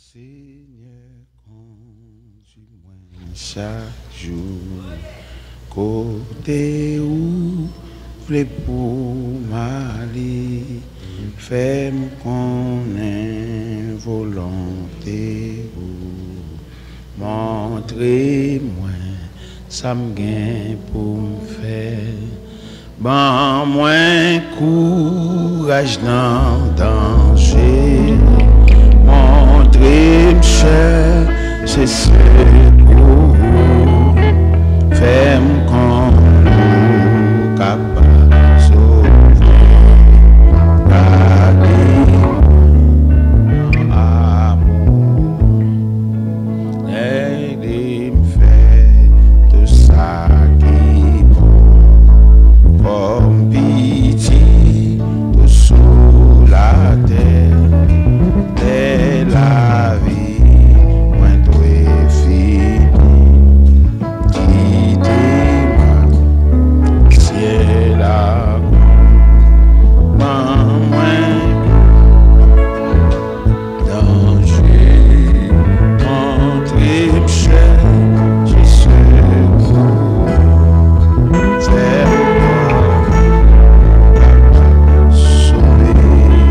Seigneur, conduis-moi chaque jour, côté où voulez pour m'aller, fais-moi connaître volonté, montrez-moi, ça me gagne pour me faire, bon, moins courage dans le danger. Montrez-moi, c'est ce pour fais-moi qu'on capable de sauver, gardez-moi amour, aidez-moi faire tout ça qui est bon, comme pitié tout sous la terre. La vie, moi dois fini, quittez-moi, ciel à moi, danger, montrez-moi, Jésus, fais-moi sauver,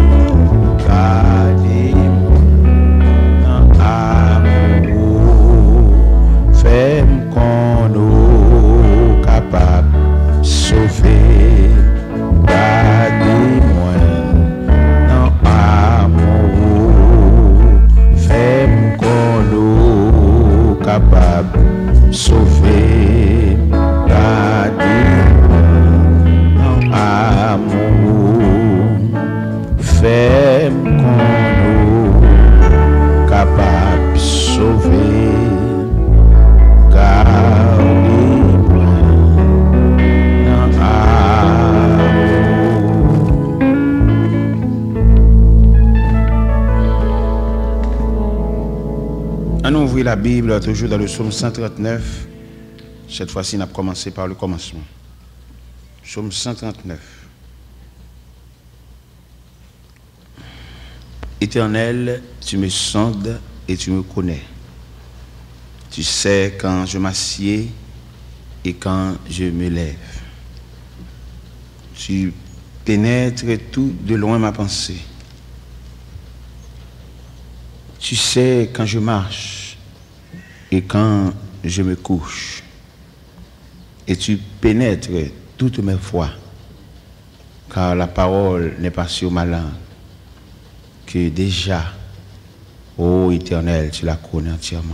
fais-moi qu'on est capable de sauver, gardez-moi dans l'amour, fais-moi qu'on est capable de sauver, gardez-moi dans l'amour, fais-moi qu'on est capable de sauver. On ouvre la Bible toujours dans le psaume 139. Cette fois-ci, on a commencé par le commencement. Psaume 139. Éternel, tu me sondes et tu me connais. Tu sais quand je m'assieds et quand je me lève. Tu pénètres tout de loin ma pensée. Tu sais quand je marche et quand je me couche. Et tu pénètres toutes mes voies, car la parole n'est pas sur ma langue, que déjà, ô Éternel, tu la connais entièrement.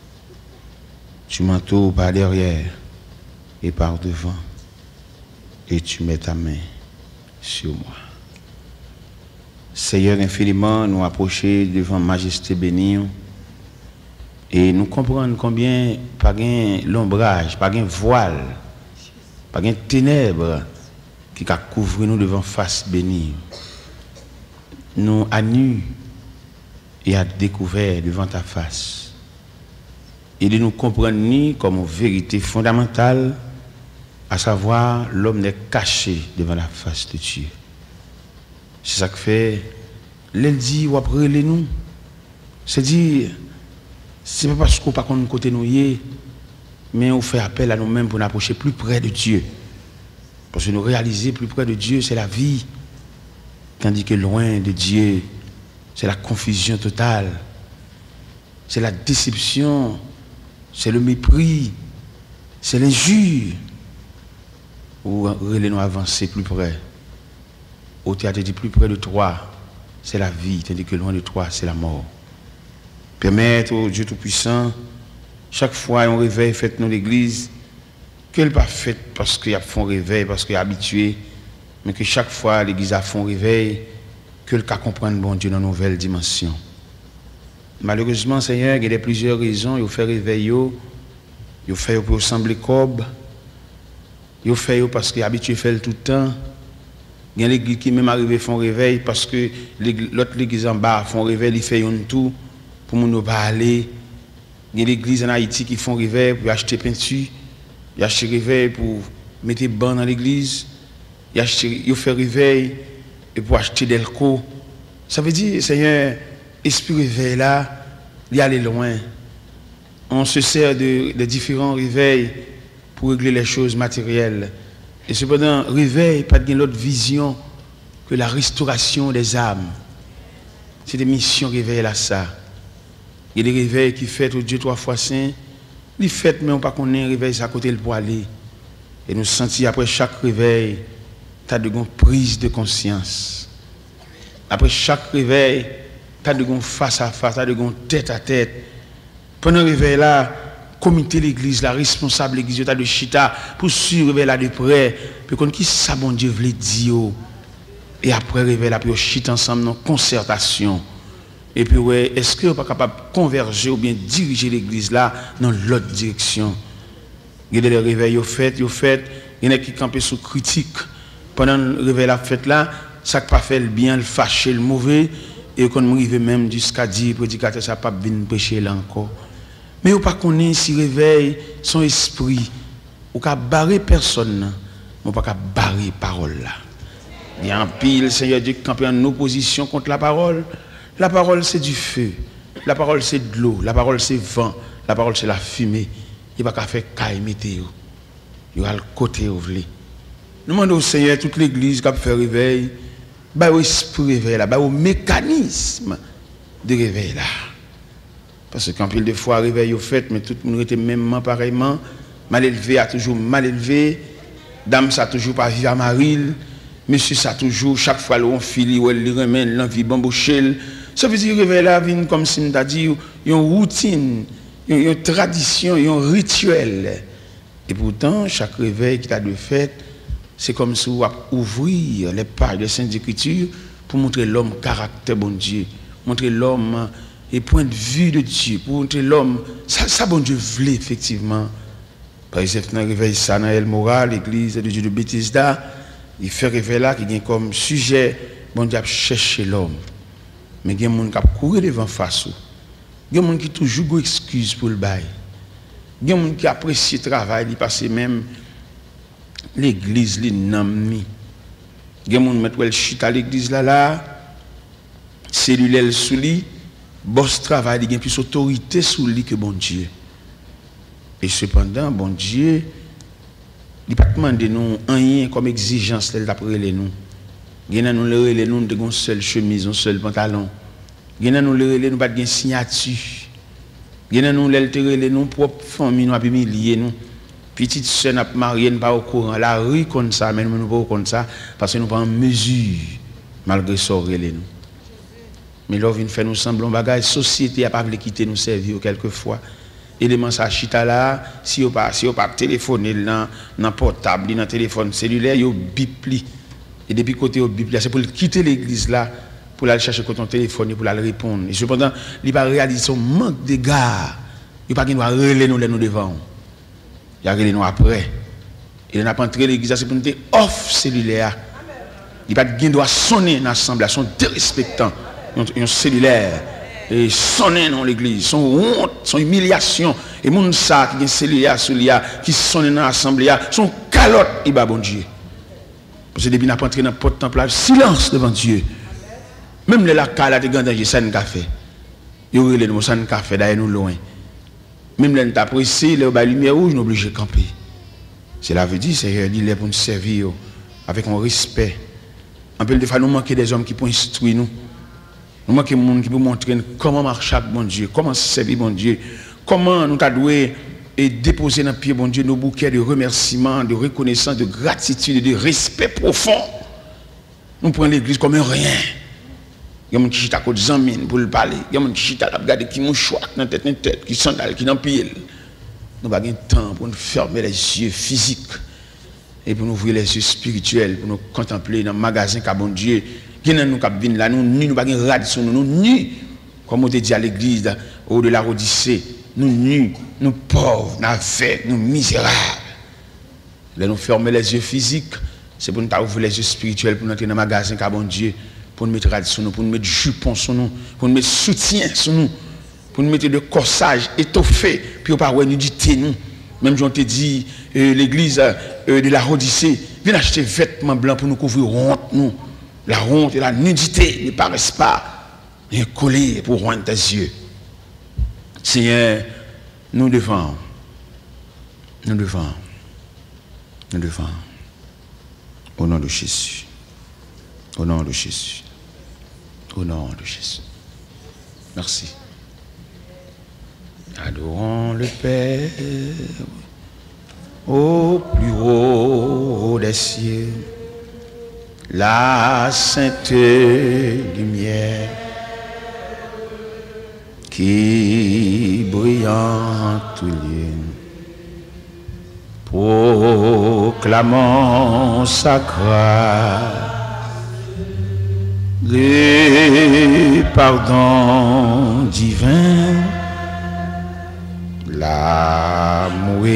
Tu m'entoures par derrière et par devant, et tu mets ta main sur moi. Seigneur, infiniment, nous approcher devant Majesté bénie et nous comprendre combien, pas gain l'ombrage, pas gain voile, pas gain ténèbres qui a couvert nous devant face bénie. Nous à nu et à découvert devant ta face. Et de nous comprendre ni comme vérité fondamentale, à savoir l'homme n'est caché devant la face de Dieu. C'est ça que fait, l'elle dit ou après les nous, c'est dire, c'est pas parce qu'on pas qu'on côté nous mais on fait appel à nous-mêmes pour nous approcher plus près de Dieu. Parce que nous réaliser plus près de Dieu, c'est la vie, tandis que loin de Dieu, c'est la confusion totale, c'est la déception, c'est le mépris, c'est l'injure. Ou nous avancer plus près. Au théâtre dit plus près de toi, c'est la vie, tandis que loin de toi, c'est la mort. Permettre au Dieu Tout-Puissant, chaque fois on réveille, faites-nous l'église, qu'elle pas faite parce qu'il y a fond réveil, parce qu'il est habitué, mais que chaque fois l'église a fond réveil, qu'elle peut comprendre bon Dieu dans une nouvelle dimension. Malheureusement, Seigneur, il y a plusieurs raisons, il fait réveil, il fait pour sembler cob, il fait parce qu'il est habitué à faire tout le temps. Il y a l'église qui même arrivé font réveil parce que l'autre église en bas font réveil, ils font tout pour nous pas aller. Il y a l'église en Haïti qui font réveil pour acheter peinture, ils achètent réveil pour mettre des bancs dans l'église, ils font réveil et pour acheter des alcool. Ça veut dire, Seigneur, esprit réveil là, d'y aller loin. On se sert de différents réveils pour régler les choses matérielles. Et cependant, réveil, pas de l'autre vision que la restauration des âmes. C'est des missions réveil là ça. Il y a des réveils qui fêtent au Dieu 3 fois saint. Ils fêtent, mais on ne pas qu'on ait un réveil à côté pour aller. Et nous sentir après chaque réveil, tu as de une prise de conscience. Après chaque réveil, tu as de une face à face, tu as de une tête à tête. Pendant le réveil là, comité l'église, la responsable l'église, tu as de chita pour suivre le réveil là de près. Puis qu'on qui ça bon Dieu veut dire. Et après le réveil là, puis on chita ensemble dans concertation. Et puis ouais, est-ce que on pas capable de converger ou bien diriger l'église là dans l'autre direction? Il y a des réveils il y en a qui campent sous critique. Pendant le réveil la fête là, ça pas fait le bien, le fâché, le mauvais, et qu'on arrive même jusqu'à dire prédicateur ça pas venir prêcher là encore. Mais on pas connaît si réveil son esprit ou ka barrer personne, on pas ka barrer parole là. Il y a un pile Seigneur Dieu camper en opposition contre la parole. La parole c'est du feu, la parole c'est de l'eau, la parole c'est vent, la parole c'est la fumée. Il va pas faire caille météo. Il va le côté où vous voulez. Nous demandons au Seigneur toute l'église qui a fait réveil, bah au esprit réveil là, bah au mécanisme de réveil là. Parce qu'en pile de fois réveil au fait, mais tout le monde était même pareillement, mal élevé a toujours mal élevé, dame ça toujours pas vivre à maril, monsieur ça toujours chaque fois on file ou elle remène l'envie bambouchel. Ça veut dire réveil là vient comme si on a dit une routine, une tradition, un rituel. Et pourtant chaque réveil qui t'a de fait, c'est comme si on ouvrir les pages de Sainte Écriture pour montrer l'homme caractère bon Dieu, montrer l'homme et point de vue de Dieu, pour montrer l'homme, ça bon Dieu voulait effectivement. Par exemple, dans le réveil ça dans El Moral, l'église de Dieu de Bethesda, il fait réveil là qui vient comme sujet, bon Dieu a cherché l'homme. Mais il y a des gens qui courent devant face. Il y a des gens qui toujours des excuses pour le bail. Il y a des gens qui apprécient le travail, ils passent même l'église, les noms. Il y a des gens qui mettent le chute à l'église là, cellulaire sous lui, boss travail, il y a plus d'autorité sous lui que bon Dieu. Et cependant, bon Dieu, il n'a pas demandé nous rien comme exigence d'après les nous. Il y a nous les nous de une seule chemise, un seul pantalon. Il y a nous les nous pas de signature. Il y a nous les nous propre famille nous a humilier nous. Petite sœur n'a marié pas au courant la rue comme ça mais nous pas comme ça parce que nous pas en mesure malgré ça les nous. Mais là vient faire nous semblons bagage société a pas voulu quitter nous servir quelquefois. Élément ça chita là si on pas téléphoner dans portable dans téléphone cellulaire yo bip li. Et depuis côté au bip c'est pour quitter l'église là pour aller chercher ton téléphone pour aller répondre. Et cependant il pas réaliser son manque d'égard. Il pas doit relayer nous devant. Il y a relais nous après. Il n'a pas entré l'église c'est pour nous off cellulaire. Il pas doit sonner dans l'assemblée son dérespectant un cellulaire et sonner dans l'église son honte son humiliation et moun ça qui est cellulaire sur lui qui sonne dans l'assemblée son calotte il va bon Dieu parce que depuis n'a pas entré dans porte temple silence devant Dieu même les la cala de grand ça n'a fait il relais nous ça n'a fait d'ailleurs nous loin même les t'a pressé le lumière rouge nous obligé camper cela veut dire c'est il est pour nous servir avec un respect en peu de fois nous manquer des hommes qui pour instruire nous. Nous manquons des gens qui peuvent montrer comment marcher avec bon Dieu, comment servir bon Dieu, comment nous devons déposer dans le pied bon Dieu nos bouquets de remerciements, de reconnaissance, de gratitude, de respect profond. Nous prenons l'église comme un rien. Il y a des gens qui sont à côté de Zamine pour le parler. Il y a des gens qui sont à regarder qui mouchoir dans la tête, qui sandales, qui dans le pied. Nous n'avons pas de temps pour nous fermer les yeux physiques et pour nous ouvrir les yeux spirituels, pour nous contempler dans le magasin qu'a bon Dieu. Nous sommes là, nous pas de radio, nous nus, comme on te dit à l'église, au de la Odyssée, nous nus, nous pauvres, nous aveugles, nous misérables. Là, nous fermer les yeux physiques, c'est pour nous ouvrir les yeux spirituels, pour nous entrer dans le magasin, car bon Dieu, pour nous mettre radio sur nous, pour nous mettre jupon sur nous, pour nous mettre soutien sur nous, pour nous mettre de corsage étoffé, puis on parle nudité nous. Même si on te dit, l'église de la Odyssée, viens acheter vêtements blancs pour nous couvrir honte nous. La honte et la nudité ne paraissent pas collées pour rendre tes yeux. Seigneur, nous défendons. Nous défendons. Nous défendons. Au nom de Jésus. Au nom de Jésus. Au nom de Jésus. Merci. Adorons le Père au plus haut des cieux, la sainte lumière qui brille en tout lieu. Proclamons sa grâce, le pardon divin, l'amour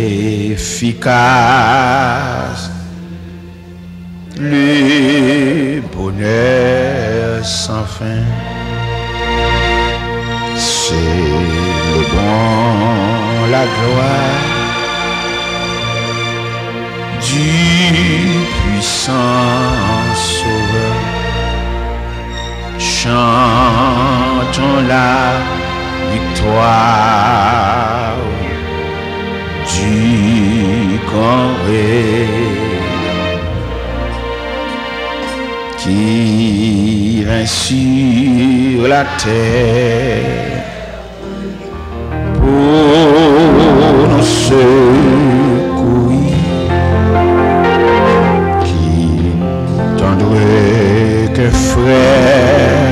efficace, le bonheur sans fin. C'est le bon, la gloire du puissant Sauveur. Chantons la victoire du grand qui vint sur la terre pour nous secourir, qui tendrait que frère,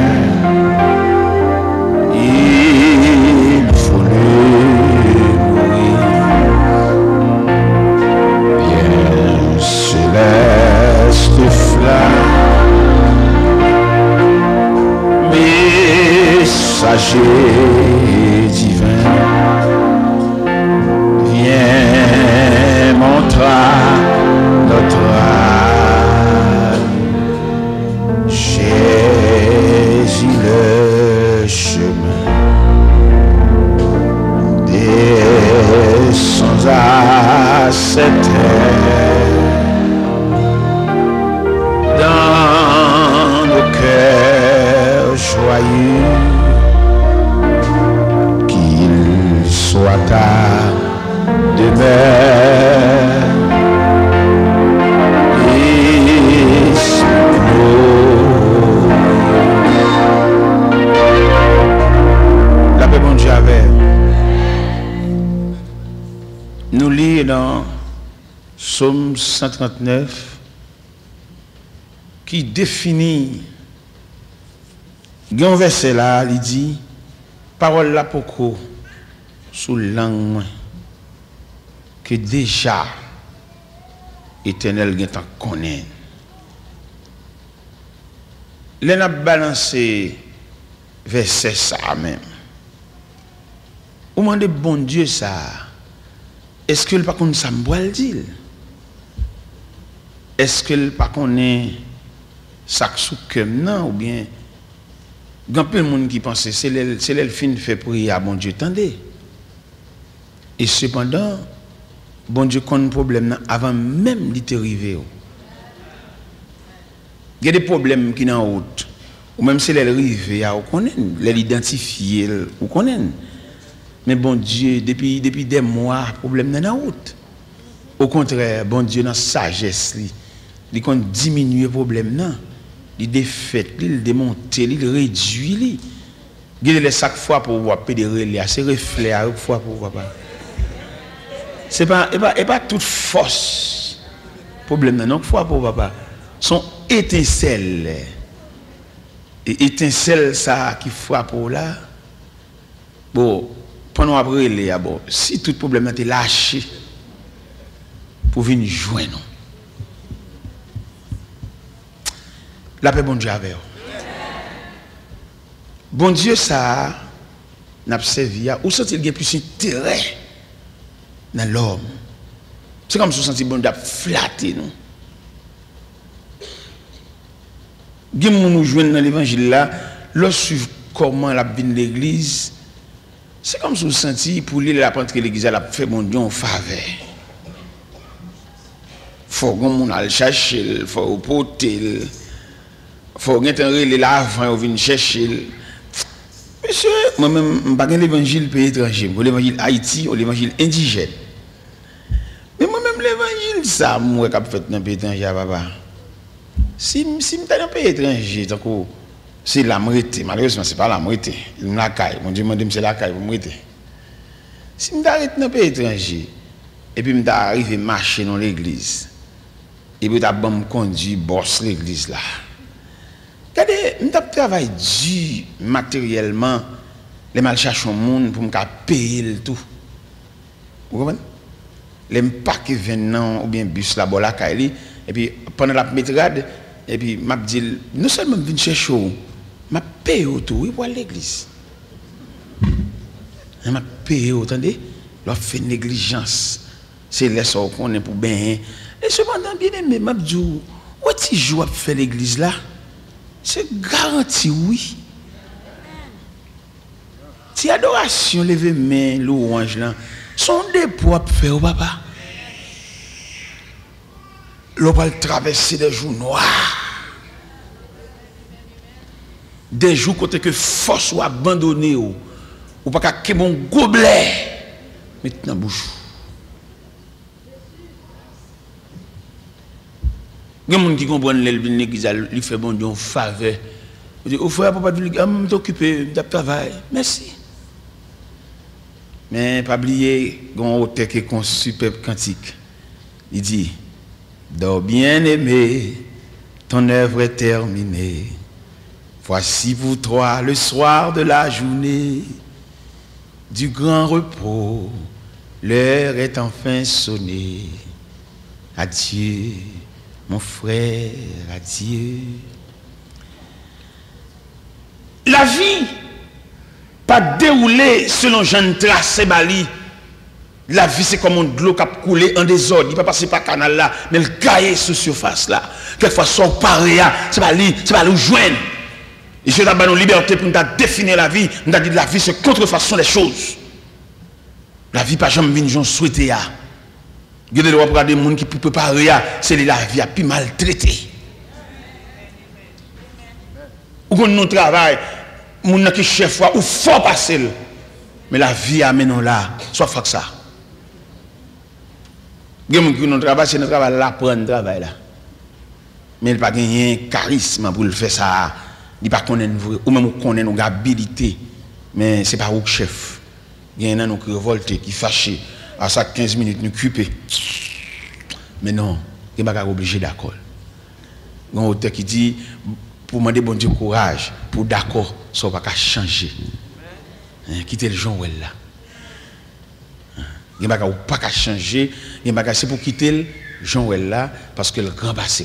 il voulait mourir. Bien céleste flamme, messager divin, viens montrer notre âme. Jésus le chemin, descends à cette terre, dans nos cœurs joyeux, qu'il soit ta demeure et son la paix bon Dieu avec nous lisons dans Psaume 139 qui définit un verset là, il dit parole là pour quoi sous langue que déjà éternel gen tan connaît. L'en a balancé verset ça même. Ou demande bon Dieu ça. Est-ce que le pas connaît ça m'boile dit? Est-ce que le pas connaît ça sous cœum non ou bien grand peu de monde qui pense c'est le fin fait prier à bon Dieu tendez. Et cependant bon Dieu connaît problème avant même d'y arriver. Il y a des problèmes qui sont en route. Ou même si les arrivent, on connaît, les identifier, on connaît. Mais bon Dieu, depuis des mois, le problème n'est pas en route. Au contraire, bon Dieu, dans sa sagesse, il compte diminuer le problème. Il défait, il démonte, il réduit. Il y a chaque fois pour voir pédérer, c'est reflet à chaque fois pour voir. Ce n'est pas toute force. Problème non, fois pour papa. Son étincelle. Et étincelle ça qui frappe là. Bon, pendant après les bon, si tout problème est lâché pour venir joindre. La paix bon Dieu avec. Bon Dieu ça n'a servi à ou sentir qu'il plus intérêt dans l'homme. C'est comme si on sentit bon Dieu flatter nous. Bien nous joindre dans l'évangile là, lorsque comment la vie de l'église, c'est comme si on sentit pour lui la prendre l'église elle a fait bon Dieu en faveur. Faut qu'on aille chercher, faut porter, faut qu'on ait l'avant, on vient chercher. Monsieur, moi-même, je ne pas l'évangile pays étranger, je l'évangile Haïti ou l'évangile indigène. Mais moi-même, l'évangile, ça, moi, qui fait dans le pays étranger, papa. Si je suis dans le pays étranger, c'est la moitié. Malheureusement, ce n'est pas la moitié. C'est la caille. Mon Dieu m'a dit que c'est la caille pour moitié. Si je m'arrête dans le pays étranger, et puis je arrive à marcher dans l'église, et puis je me conduire, bosse l'église là. Regardez, je travaille dur matériellement, les mal chercher au monde pour me payer le tout. Vous comprenez? Les paquets venant ou bien bus là bas la caille et puis pendant la métrade et puis m'a dit non seulement venir chercher m'a payé tout et pour l'église. M'a payé attendez, leur fait négligence. C'est les sorts qu'on est pour bien. Et cependant bien aimé m'a dit où tu joues à faire l'église là? C'est garanti, oui. Si adoration, lever main, louange, là, sont des poids pour faire, papa. L'on va traverser des jours noirs. Des jours côté que force ou abandonné, ou pas qu'à mon gobelet, maintenant bouche. Il y a des gens qui comprennent l'église, il fait bon Dieu une faveur. Il dit, oh frère, papa, je vais t'occuper de travail. Merci. Mais pas oublier, il y a un auteur qui est un superbe cantique. Il dit, dors bien aimé, ton œuvre est terminée. Voici pour toi le soir de la journée, du grand repos, l'heure est enfin sonnée. Adieu. Mon frère, adieu. La vie, pas déroulée selon Jean tracé Bali. La vie, c'est comme un de l'eau qui a coulé en désordre. Il ne peut pas passer par le canal là, mais le cahier sur surface là. Quelquefois, son pareil, c'est pas lui joindre. Et je donne une liberté pour nous définir la vie. Nous avons dit que la vie, c'est contrefaçon des choses. La vie, pas jamais venir souhaiter. Il y a des gens qui ne peuvent pas rien, c'est la vie plus maltraitée. Ou quand nous travaillons, nous avons chef ou fort passer. Mais la vie amène là, soit fait ça. Il y a des gens qui travaillent, c'est notre travail là, prendre travail là. Mais il n'y a pas de charisme pour le faire ça. Il n'y a pas de ou même qu'on ait une habilité. Mais ce n'est pas au chef. Il y a des gens qui révoltent, qui fâchent. À ça 15 minutes, nous occuper. Mais non, il n'est pas obligé d'accord. Il y a un auteur qui dit, pour demander bon Dieu courage, pour d'accord, ça ne va pas changer. Quittez le Jean là. Il n'y a pas changer, c'est pour quitter le Jean là, parce que le grand passé.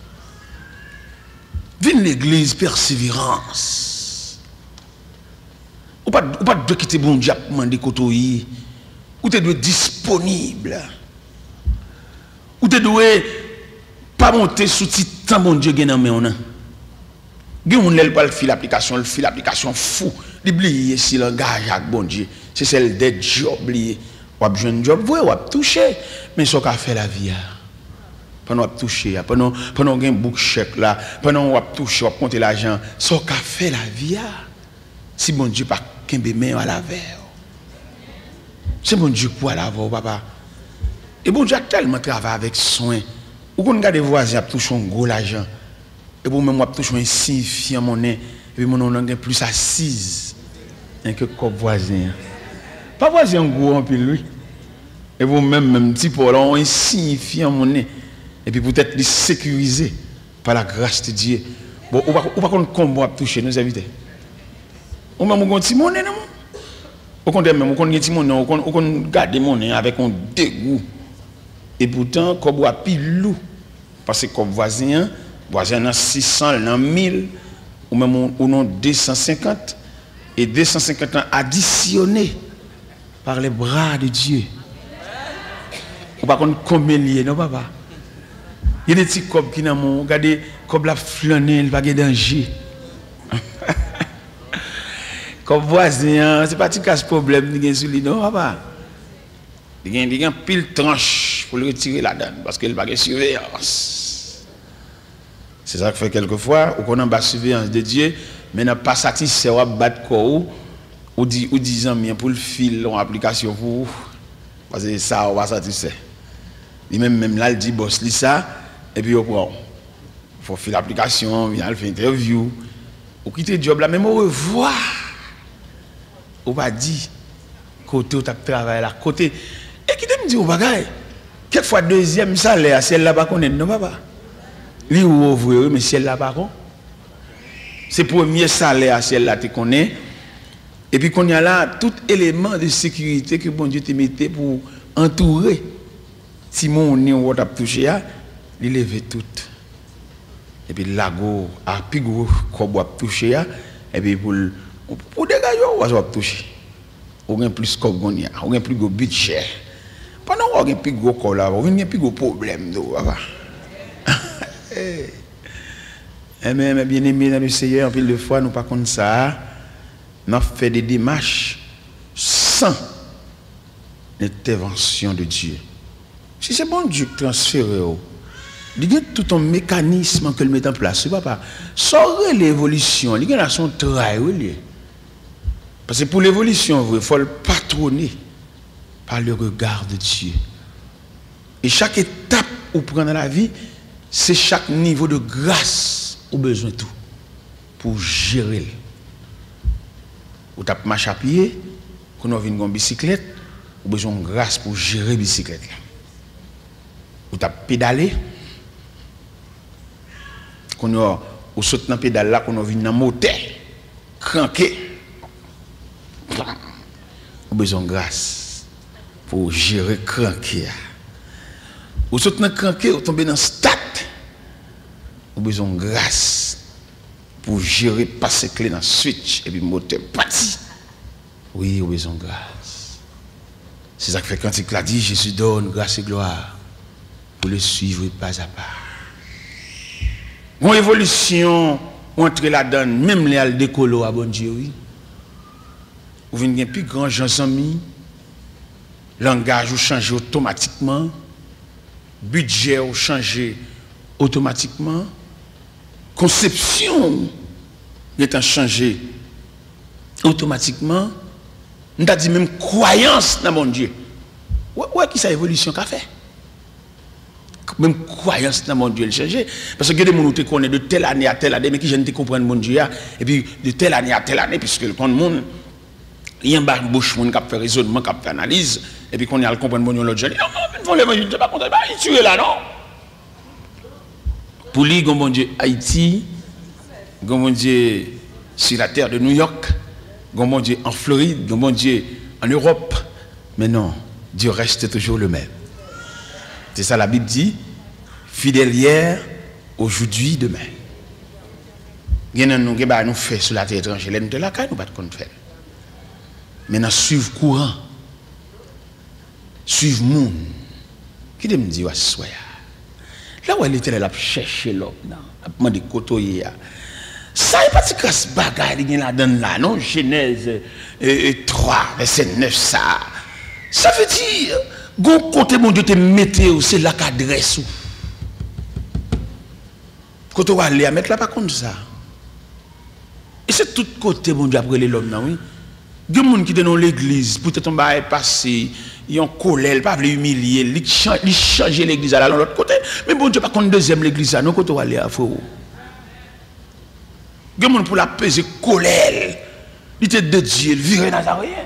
Vive l'église, persévérance. Ou pas de quitter bon Dieu pour demander côté. Ou tu dois être disponible. Ou tu dois pas monter sous titan bon Dieu gen mais on a. Gen on l'el pas le fil l'application fou. L'oublier si langage avec bon Dieu, c'est celle des jobs lié. Ou a besoin de job, ou a toucher, mais ça qu'a fait la vie. Pendant on toucher, pendant gen book chèque là, pendant on toucher, on compter l'argent, ça qu'a fait la vie. Si bon Dieu pas kembe main à la verre. C'est bon Dieu pour la voir, papa. Et bon Dieu a tellement travaillé avec soin. Ou qu'on regarde les voisins qui touchent un gros l'argent. Et pour même toucher un insignifiant monnaie. Et puis mon nom est plus assise que comme voisin. Pas voisin gros en pile lui. Et pour même petit pour là, un insignifiant monnaie. Et puis peut-être les sécuriser par la grâce de Dieu. Bon, ou pas qu'on combat toucher nos invités. Ou même on petit monnaie non. Au contraire, même, on garde mon avec un dégoût. Et pourtant, comme on a pile parce que comme voisin a 600, 1000, ou même on a 250, et 250 ans additionnés par les bras de Dieu. Ou pas qu'on combien lié, non, papa? Il y a des petits cobs qui n'ont pas, regardez, comme la flânée, il va y avoir danger. Comme voisin, c'est pas un problème, il y a sur lui, non, papa. Il y a un pile tranche pour le retirer la donne, parce qu'il n'y a pas de surveillance. C'est ça que fait quelquefois, ou qu'on a une surveillance de Dieu, mais n'a pas satisfait ou battre corps, ou dit amis pour le fil en application pour vous parce que ça on va ça tu sais. Il même là il dit boss li ça et puis on prend faut faire l'application, vient faire interview, ou quitter job là même au revoir. On va dire côté où tu travailles là côté et qui te me dit au bagaille quelquefois deuxième salaire celle là pas connaît non papa. Lui ou ouvrier mais celle là pas con. C'est premier salaire celle là tu connais et puis qu'on y a là tout élément de sécurité que bon Dieu te mettait pour entourer si mon nez ou t'a touché à il lever tout. Et puis lago a plus gros qu'on a touché et puis pour dégager on va toucher on gain plus qu'on a on gain plus gros budget pendant on gain plus gros corps là on gain plus gros problème do papa mais bien aimé dans le Seigneur en pile de fois nous pas comme ça n'a fait des démarches sans l'intervention de Dieu. Si c'est bon Dieu qui transfère il y a tout un mécanisme que le met en place. Papa, sans l'évolution, il y a son travail. Parce que pour l'évolution, il faut le patronner par le regard de Dieu. Et chaque étape où prend dans la vie, c'est chaque niveau de grâce où besoin de tout pour gérer. Ou tu as marché à pied, quand on vient en bicyclette, ou besoin de grâce pour gérer la bicyclette. Ou tu as pédalé, qu'on a au saut dans pédale là qu'on a vu dans moteur cranqué on besoin de grâce pour gérer cranqué au saut dans cranqué on tombe dans stade on besoin de grâce pour gérer passer clé dans switch et puis moteur parti oui on besoin de grâce c'est ça que fait quand il a dit Jésus donne grâce et gloire pour le suivre pas à pas. Une évolution entre là-dedans, même les décolos à bon Dieu, oui. Vous venez plus grand gens amis, langage ou changer automatiquement, budget ou changer automatiquement, conception est changé automatiquement, nous avons dit même croyance dans mon Dieu. Ouais, qui ça évolution qu'a fait? Même croyance dans mon Dieu le changer parce que des gens qui connaissent de telle année à telle année mais qui ne comprennent mon Dieu et puis de telle année à telle année puisque le monde il y a un bouche qui a fait raisonnement qui a fait analyse et puis qu'on y a le comprendre mon Dieu l'autre jour non l'évangile pas content il tue là non pour lui mon Dieu Haïti mon Dieu sur la terre de New York mon Dieu en Floride mon Dieu en Europe mais non Dieu reste toujours le même. C'est ça la Bible dit, fidèle hier, aujourd'hui, demain. Il y a nous fait sur la terre étrangère, nous de la caille, nous pas de compte faire. Maintenant, suivre courant, suivre monde. Qui me dit, ouais, soya. Là où elle était, elle a cherché l'homme, elle a demandé côtoyer. Ça n'est pas de casse bagaille, il y a là-dedans là, non? Genèse 3, verset 9, ça. Ça veut dire. Gon côté mon Dieu te mette c'est là qu'adresse. Quand on va aller à mettre là pas comme ça. Et c'est tout côté mon Dieu après l'homme là oui. Il y a des gens qui sont dans l'église peut-être on va passer, ils ont colère, ils pas veulent humilier, ils changer l'église à l'autre côté, mais bon Dieu pas contre deuxième l'église là, non quand on va aller à faux. Il y a des gens pour la peser colère. Il était de Dieu, il virait Nazaréen.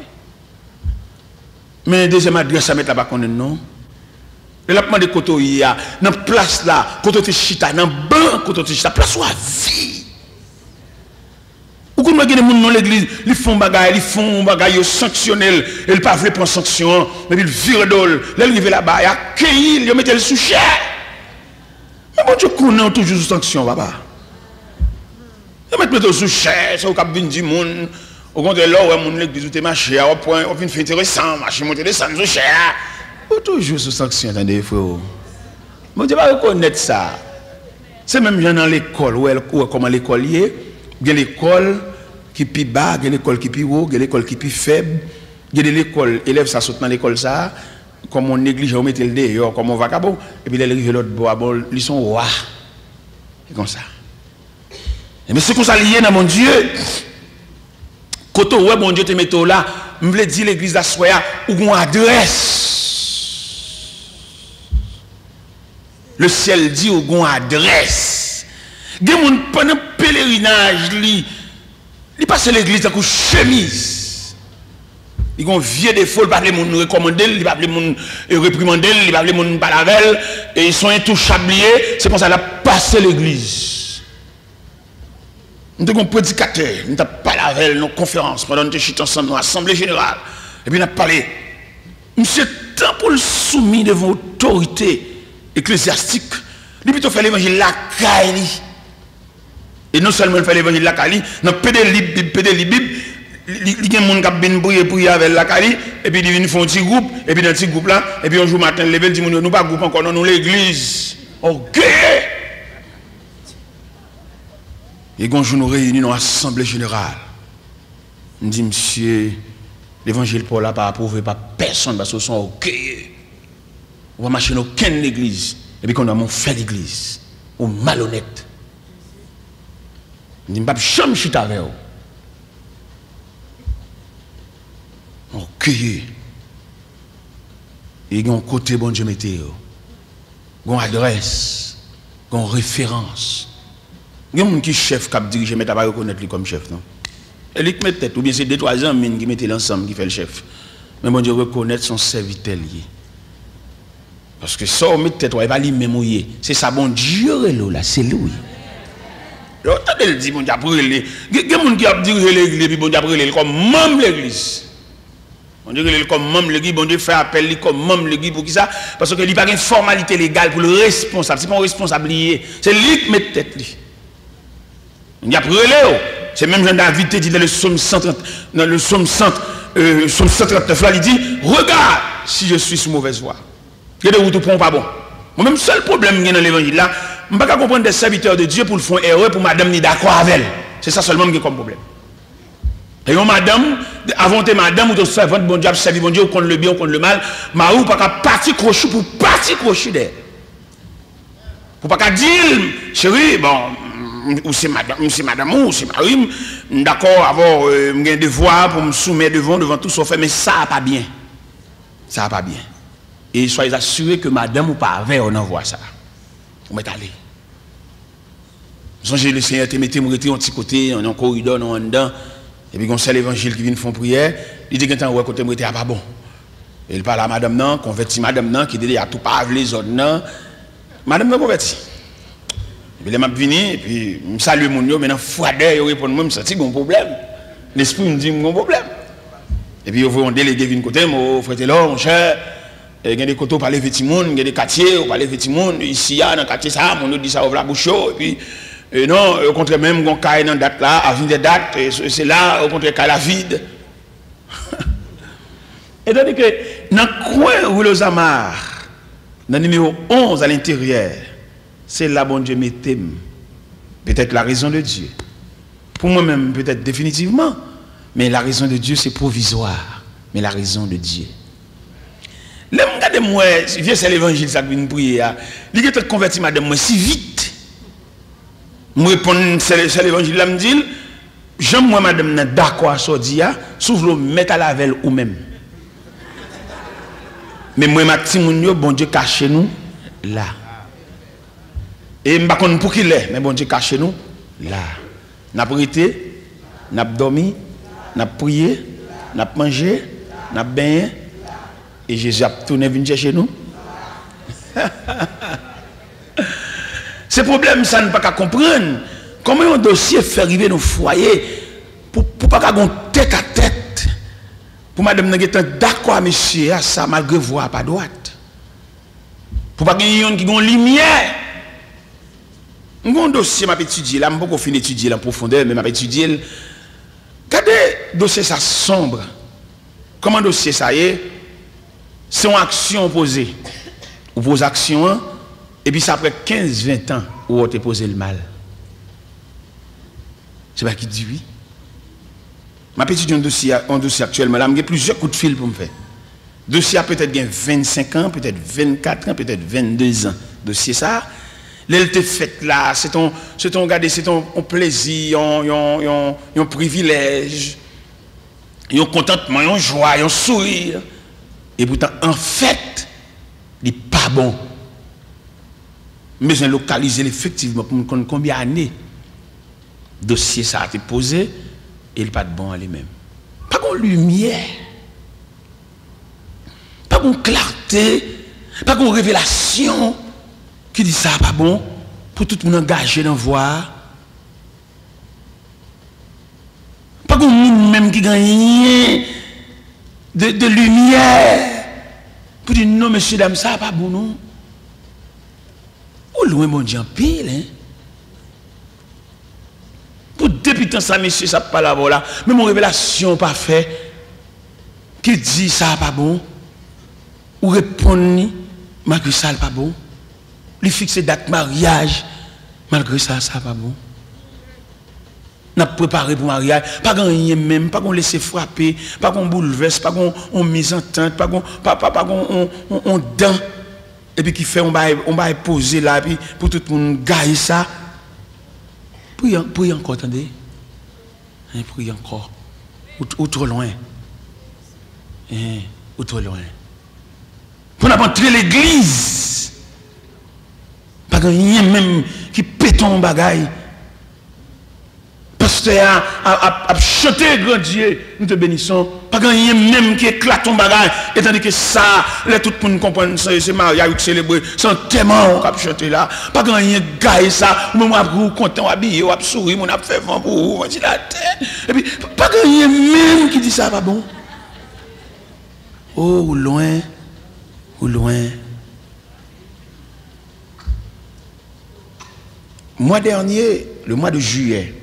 Mais deuxième adresse à mettre là-bas qu'on est non. Et là, demandé quand il y a dans place là, quand tu chita, dans banc, quand tu chita, place où à vie. Ou comme les gens dans l'église, ils font bagaille, ils sanctionnel, ils pas veulent prendre sanction, mais ils virent d'ol, ils arrivent là-bas, ils accueillent, ils mettent le sous cher. Mais bon Dieu connaît toujours sous sanction, papa. Ils mettent le sous cher, ça au cap du monde. Au contraire, là où on l'église où marché, au point, on vient faire intéressant, marcher, monter, descendre, sous cher. Ou toujours sous sanction, attendez, frère. Mais tu vas reconnaître ça. C'est même dans l'école, où comment l'école y est. Il y a l'école qui est plus bas, il y a l'école qui est plus haut, il y a l'école qui est plus faible. Il y a l'école, élève ça saute dans l'école ça, comme on néglige, on met le dehors, comme on va cabot, et puis il arrive l'autre bois, ils sont rois. C'est comme ça. Mais c'est comme ça lié dans mon Dieu. Quand ouais bon Dieu te mette là, je veux dire l'église d'Assoya ou une adresse. Le ciel dit ou une adresse. Des gens pendant pèlerinage li passe l'église avec chemise. Ils ont vieux défaut, ils parlent les gens recommander, ils parlent les gens réprimander, ils parlent les gens palavel et ils sont intouchables, c'est comme ça la passe l'église. Nous avons un prédicateur, nous avons parlé avec nos conférences, pendant que nous sommes ensemble dans l'Assemblée générale. Et puis nous avons parlé. Monsieur, tant pour le soumis devant l'autorité ecclésiastique, il plutôt fait l'évangile la Kali. Et non seulement il fait l'évangile la Kali, nous avons pédé les Bibles, il y a des gens qui ont bien prier avec la Kali, et puis ils font un petit groupe, et puis dans un petit groupe là, et puis un jour matin, ils disent nous pas groupe encore, nous l'église. Ok! Et quand nous nous réunis dans l'Assemblée générale, on dit, monsieur, l'évangile Paul n'a pas approuvé par personne parce qu'ils sont ok. On va marcher dans aucune église. Et puis qu'on a mon fait l'église. Ou malhonnête. On dit, je ne vais pas jamais chuter avec vous. Ok. Et il y a un côté bon Dieu météo. Il y a une adresse. Il y a une référence. Il y a un qui chef qui dirige, mais tu ne pas reconnaître lui comme chef, non? Et lui qui met tête, ou bien c'est 2-3 ans qui mettent l'ensemble qui fait le chef. Mais bon Dieu reconnaître son serviteur lié. Parce que ça, on met tête, on va lui même mouiller. C'est ça, bon Dieu, là, c'est lui. L'autre, il dit, bon Dieu, après, il y a des gens qui ont dirigé l'église, puis bon Dieu, après, il comme membre de l'église. Bon Dieu, il comme membre de l'église, bon Dieu, fait appel comme membre de l'église, pour qui ça? Parce qu'il n'y a pas une formalité légale pour le responsable. Ce n'est pas un responsable lié. C'est lui qui met tête. Il y a après, c'est même Jean David dit dans le psaume 130, dans le psaume 139, là, il dit, regarde si je suis sur mauvaise voie. Il y a des routes pas bon. Moi-même, seul problème que j'ai dans l'évangile là, je ne peux pas comprendre des serviteurs de Dieu pour le faire erreur pour madame ni d'accord avec elle. C'est ça seulement que j'ai comme problème. Et madame, avant de madame, ou de servante, bon Dieu, servir bon Dieu, ou contre le bien, ou contre le mal, ma ou pas qu'à partir crochet pour partir crochet d'elle. Pour pas qu'à dire, chérie, bon, ou c'est madame, ou c'est Marie, d'accord, avoir un devoir pour me soumettre devant tout ça fait, mais ça n'a pas bien. Ça n'a pas bien. Et soyez assurés que madame ou pas avec, on envoie ça. Vous mettez allé. Songez le Seigneur te mettez un petit côté, on est en corridor, on est en dedans, et puis on sait l'évangile qui vient faire prière, il dit que ouais, côté m'était pas bon. Et il parle à madame non, converti madame non, qui dit à tout pas les autres non. Madame me converti. Et puis elle m'a venu, et puis je salue mon yo, maintenant froideur, il répond moi, je sens un problème. L'esprit me dit un problème. Et puis on délégué vient côté, mon frère là, mon cher. Il y a des côtés où on parle de monde, il y a des quartiers où on parle de monde, ici, dans le quartier, ça, on nous dit ça ouvre la bouche, et puis, non, au contraire, même quand on dans date là, à des dates, c'est là, au contraire, qu'à la vide. Et donc, dans le coin où le Zamar, dans le numéro 11 à l'intérieur, c'est là, bon Dieu, mettez peut-être la raison de Dieu. Pour moi-même, peut-être définitivement, mais la raison de Dieu, c'est provisoire, mais la raison de Dieu. Regardez-moi, c'est l'évangile ça que je prie. Il est converti madame moi si vite. Je réponds, c'est l'évangile là me dit, j'aime moi madame d'accord à ça dit, s'ouvre le mettre à la velle ou même. Mais moi ma petit moun bon Dieu cache nous là. Et je ne sais pas pour qui il est, mais bon Dieu cache nous là. N'a pas été, n'a pas dormi, n'a pas prié, n'a pas mangé, n'a pas baigné. Et Jésus a tourné venir chercher nous. Ce problème, ça ne peut pas comprendre. Comment un dossier fait arriver dans le foyer pour pas qu'on tête à tête. Pour madame Nangetan, d'accord, monsieur, ça malgré voix pas droite. Pour pas qu'il y ait une lumière. Un dossier m'a étudié, là, je ne peux pas finir d'étudier en profondeur, mais m'a étudié. Regardez, dossier ça sombre. Comment dossier ça y est? C'est une action opposée. Ou pose action, et puis ça après 15-20 ans, où on te posé le mal. C'est pas qui dit oui. Ma petite un dossier actuellement, là, j'ai plusieurs coups de fil pour me faire. Dossier a peut-être 25 ans, peut-être 24 ans, peut-être 22 ans. Dossier ça, l'elle fait là, c'est ton plaisir, un privilège. un contentement, une joie, un sourire. Et pourtant, en fait, il n'est pas bon. Mais je localiser effectivement pour nous combien d'années le dossier ça a été posé et il n'est pas de bon à lui-même. Pas de lumière, pas de clarté, pas de révélation qui dit ça pas bon pour tout le monde engagé dans voir. Pas de monde même qui gagne de lumière pour dire non, monsieur, dame, ça pas bon, non. Ou loin, mon Dieu, en pile, hein. Pour depuis tant ça, monsieur, ça pas là, voilà. Mais mon révélation pas fait. Qui dit ça pas bon? Ou répond, malgré ça, pas bon. Lui fixer date mariage, malgré ça, ça pas bon. N'a préparé pour mariage, pas gagner même, pas qu'on laisser frapper, pas qu'on bouleverse, pas qu'on mise en tente, pas qu'on on dent. Et puis qui fait on va poser là puis pour tout le monde gagner ça. Priez encore, attendez. Priez encore. Ou trop loin. Ou trop loin. Pour n'entrer l'église. Pas rien même qui pète ton bagaille. Pasteur a chanté grand Dieu, nous te bénissons. Pas rien même qui éclate ton bagage. Et tandis que ça, là tout le monde comprend ça, c'est mariage qui célébrer, c'est un témoin qui a chanté là. Pas rien gagne ça, ou même vous content, habillé, ou sourire, on a fait vent pour vous, on dit la tête. Et puis, pas rien même qui dit ça, pas bon. Oh, ou loin, ou loin. Mois dernier, le mois de juillet,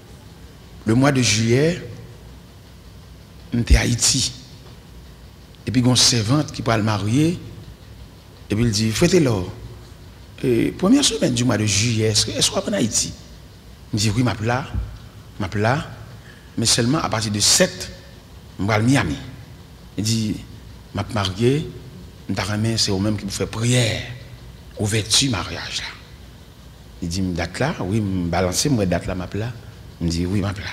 on était à Haïti. Et puis, il y a une servante qui parle marier. Et puis, il dit, faites-le. Première semaine du mois de juillet, est-ce qu'on va en Haïti? Il dit, oui, ma là. Mais seulement à partir de 7, je vais à Miami. Il dit, je vais marier, c'est au même qui me fait prière, ouverture mariage. Là. Il dit, date là, oui, je balancer, moi, date là, là. Il me dit, oui, ma là.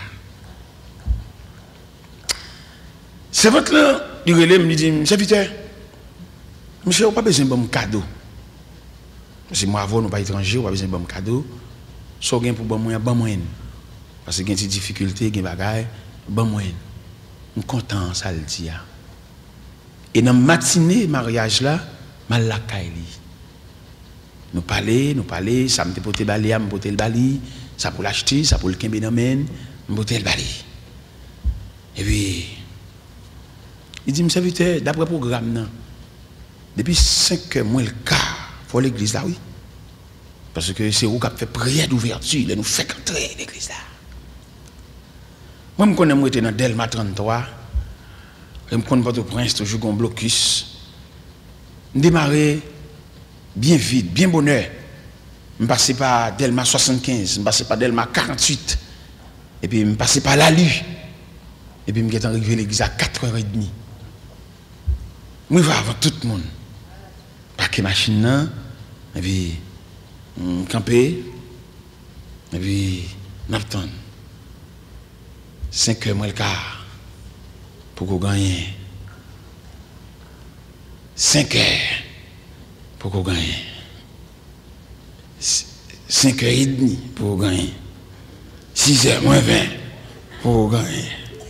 C'est votre là, il relève, il me dit, serviteur, monsieur, on n'a pas besoin de mon cadeau. Parce que moi, avant, nous pas étrangers, on n'a pas besoin de mon cadeau. Soit gain pour bon moyen, bon moyen. Parce que il y a des difficultés, il y a des bagailles, bon moyen. Je suis content, ça le dit. Et dans la matinée, mariage là, mal la caille. Nous parler, ça me porter balai, me porter le balai, ça pour l'acheter, ça pour le kembe dans men, me porter le balai. Et puis il dit, monsieur serviteur, d'après le programme, depuis 5 heures moins le quart, il faut l'église là, oui. Parce que c'est où qu'on fait prière d'ouverture, il nous fait entrer l'église là. Moi, je connais, moi, j'étais dans Delma 33, je connais Port-au-Prince, toujours un blocus. Je démarrais bien vite, bien bonheur. Je passais par Delma 75, je passais par Delma 48, et puis je passais par Lalu. Et puis je suis arrivé à l'église à 4h30. Je vais avant tout le monde. Paquet machine, et puis camper, et puis n'attendre. 5 heures moins le quart pour qu'on gagne. 5 heures pour qu'on gagne. 5h30 pour gagner. 6h moins 20 pour gagner.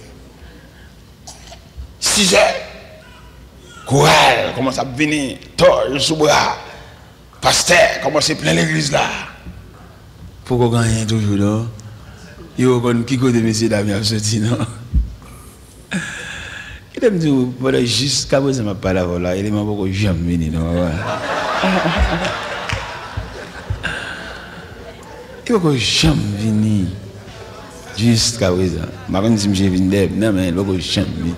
6h. Chorale commence à venir. Torche sous bras. Pasteur commence à plein l'église là. Pour qu'on gagne toujours non. Yo kon qui côté monsieur Damien sorti non. Il me dit voilà jusqu'à présent m'a pas là voilà, il m'a beaucoup jamais venu non. Il va jamais venir jusqu'à présent. Je ne sais pas si je viens de non, mais il va jamais venir.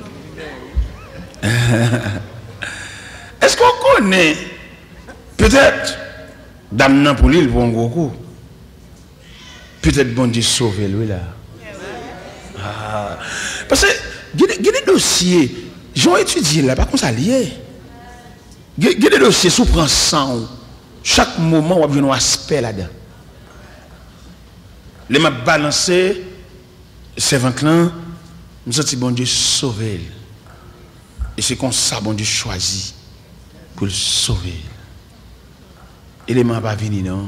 Est-ce qu'on connaît peut-être Damnan pour l'île pour un gros coup? Peut-être bon Dieu sauver lui là. Ah. Parce que il y a des dossiers, j'ai étudié là, pas comme ça lié. Il y a des dossiers sous prend sang. Chaque moment, on a un aspect là-dedans. Les m'a balancé, c'est 20 ans, Je sens bon Dieu sauver. Et c'est comme ça bon Dieu choisit pour le sauver. Élément pas venu non.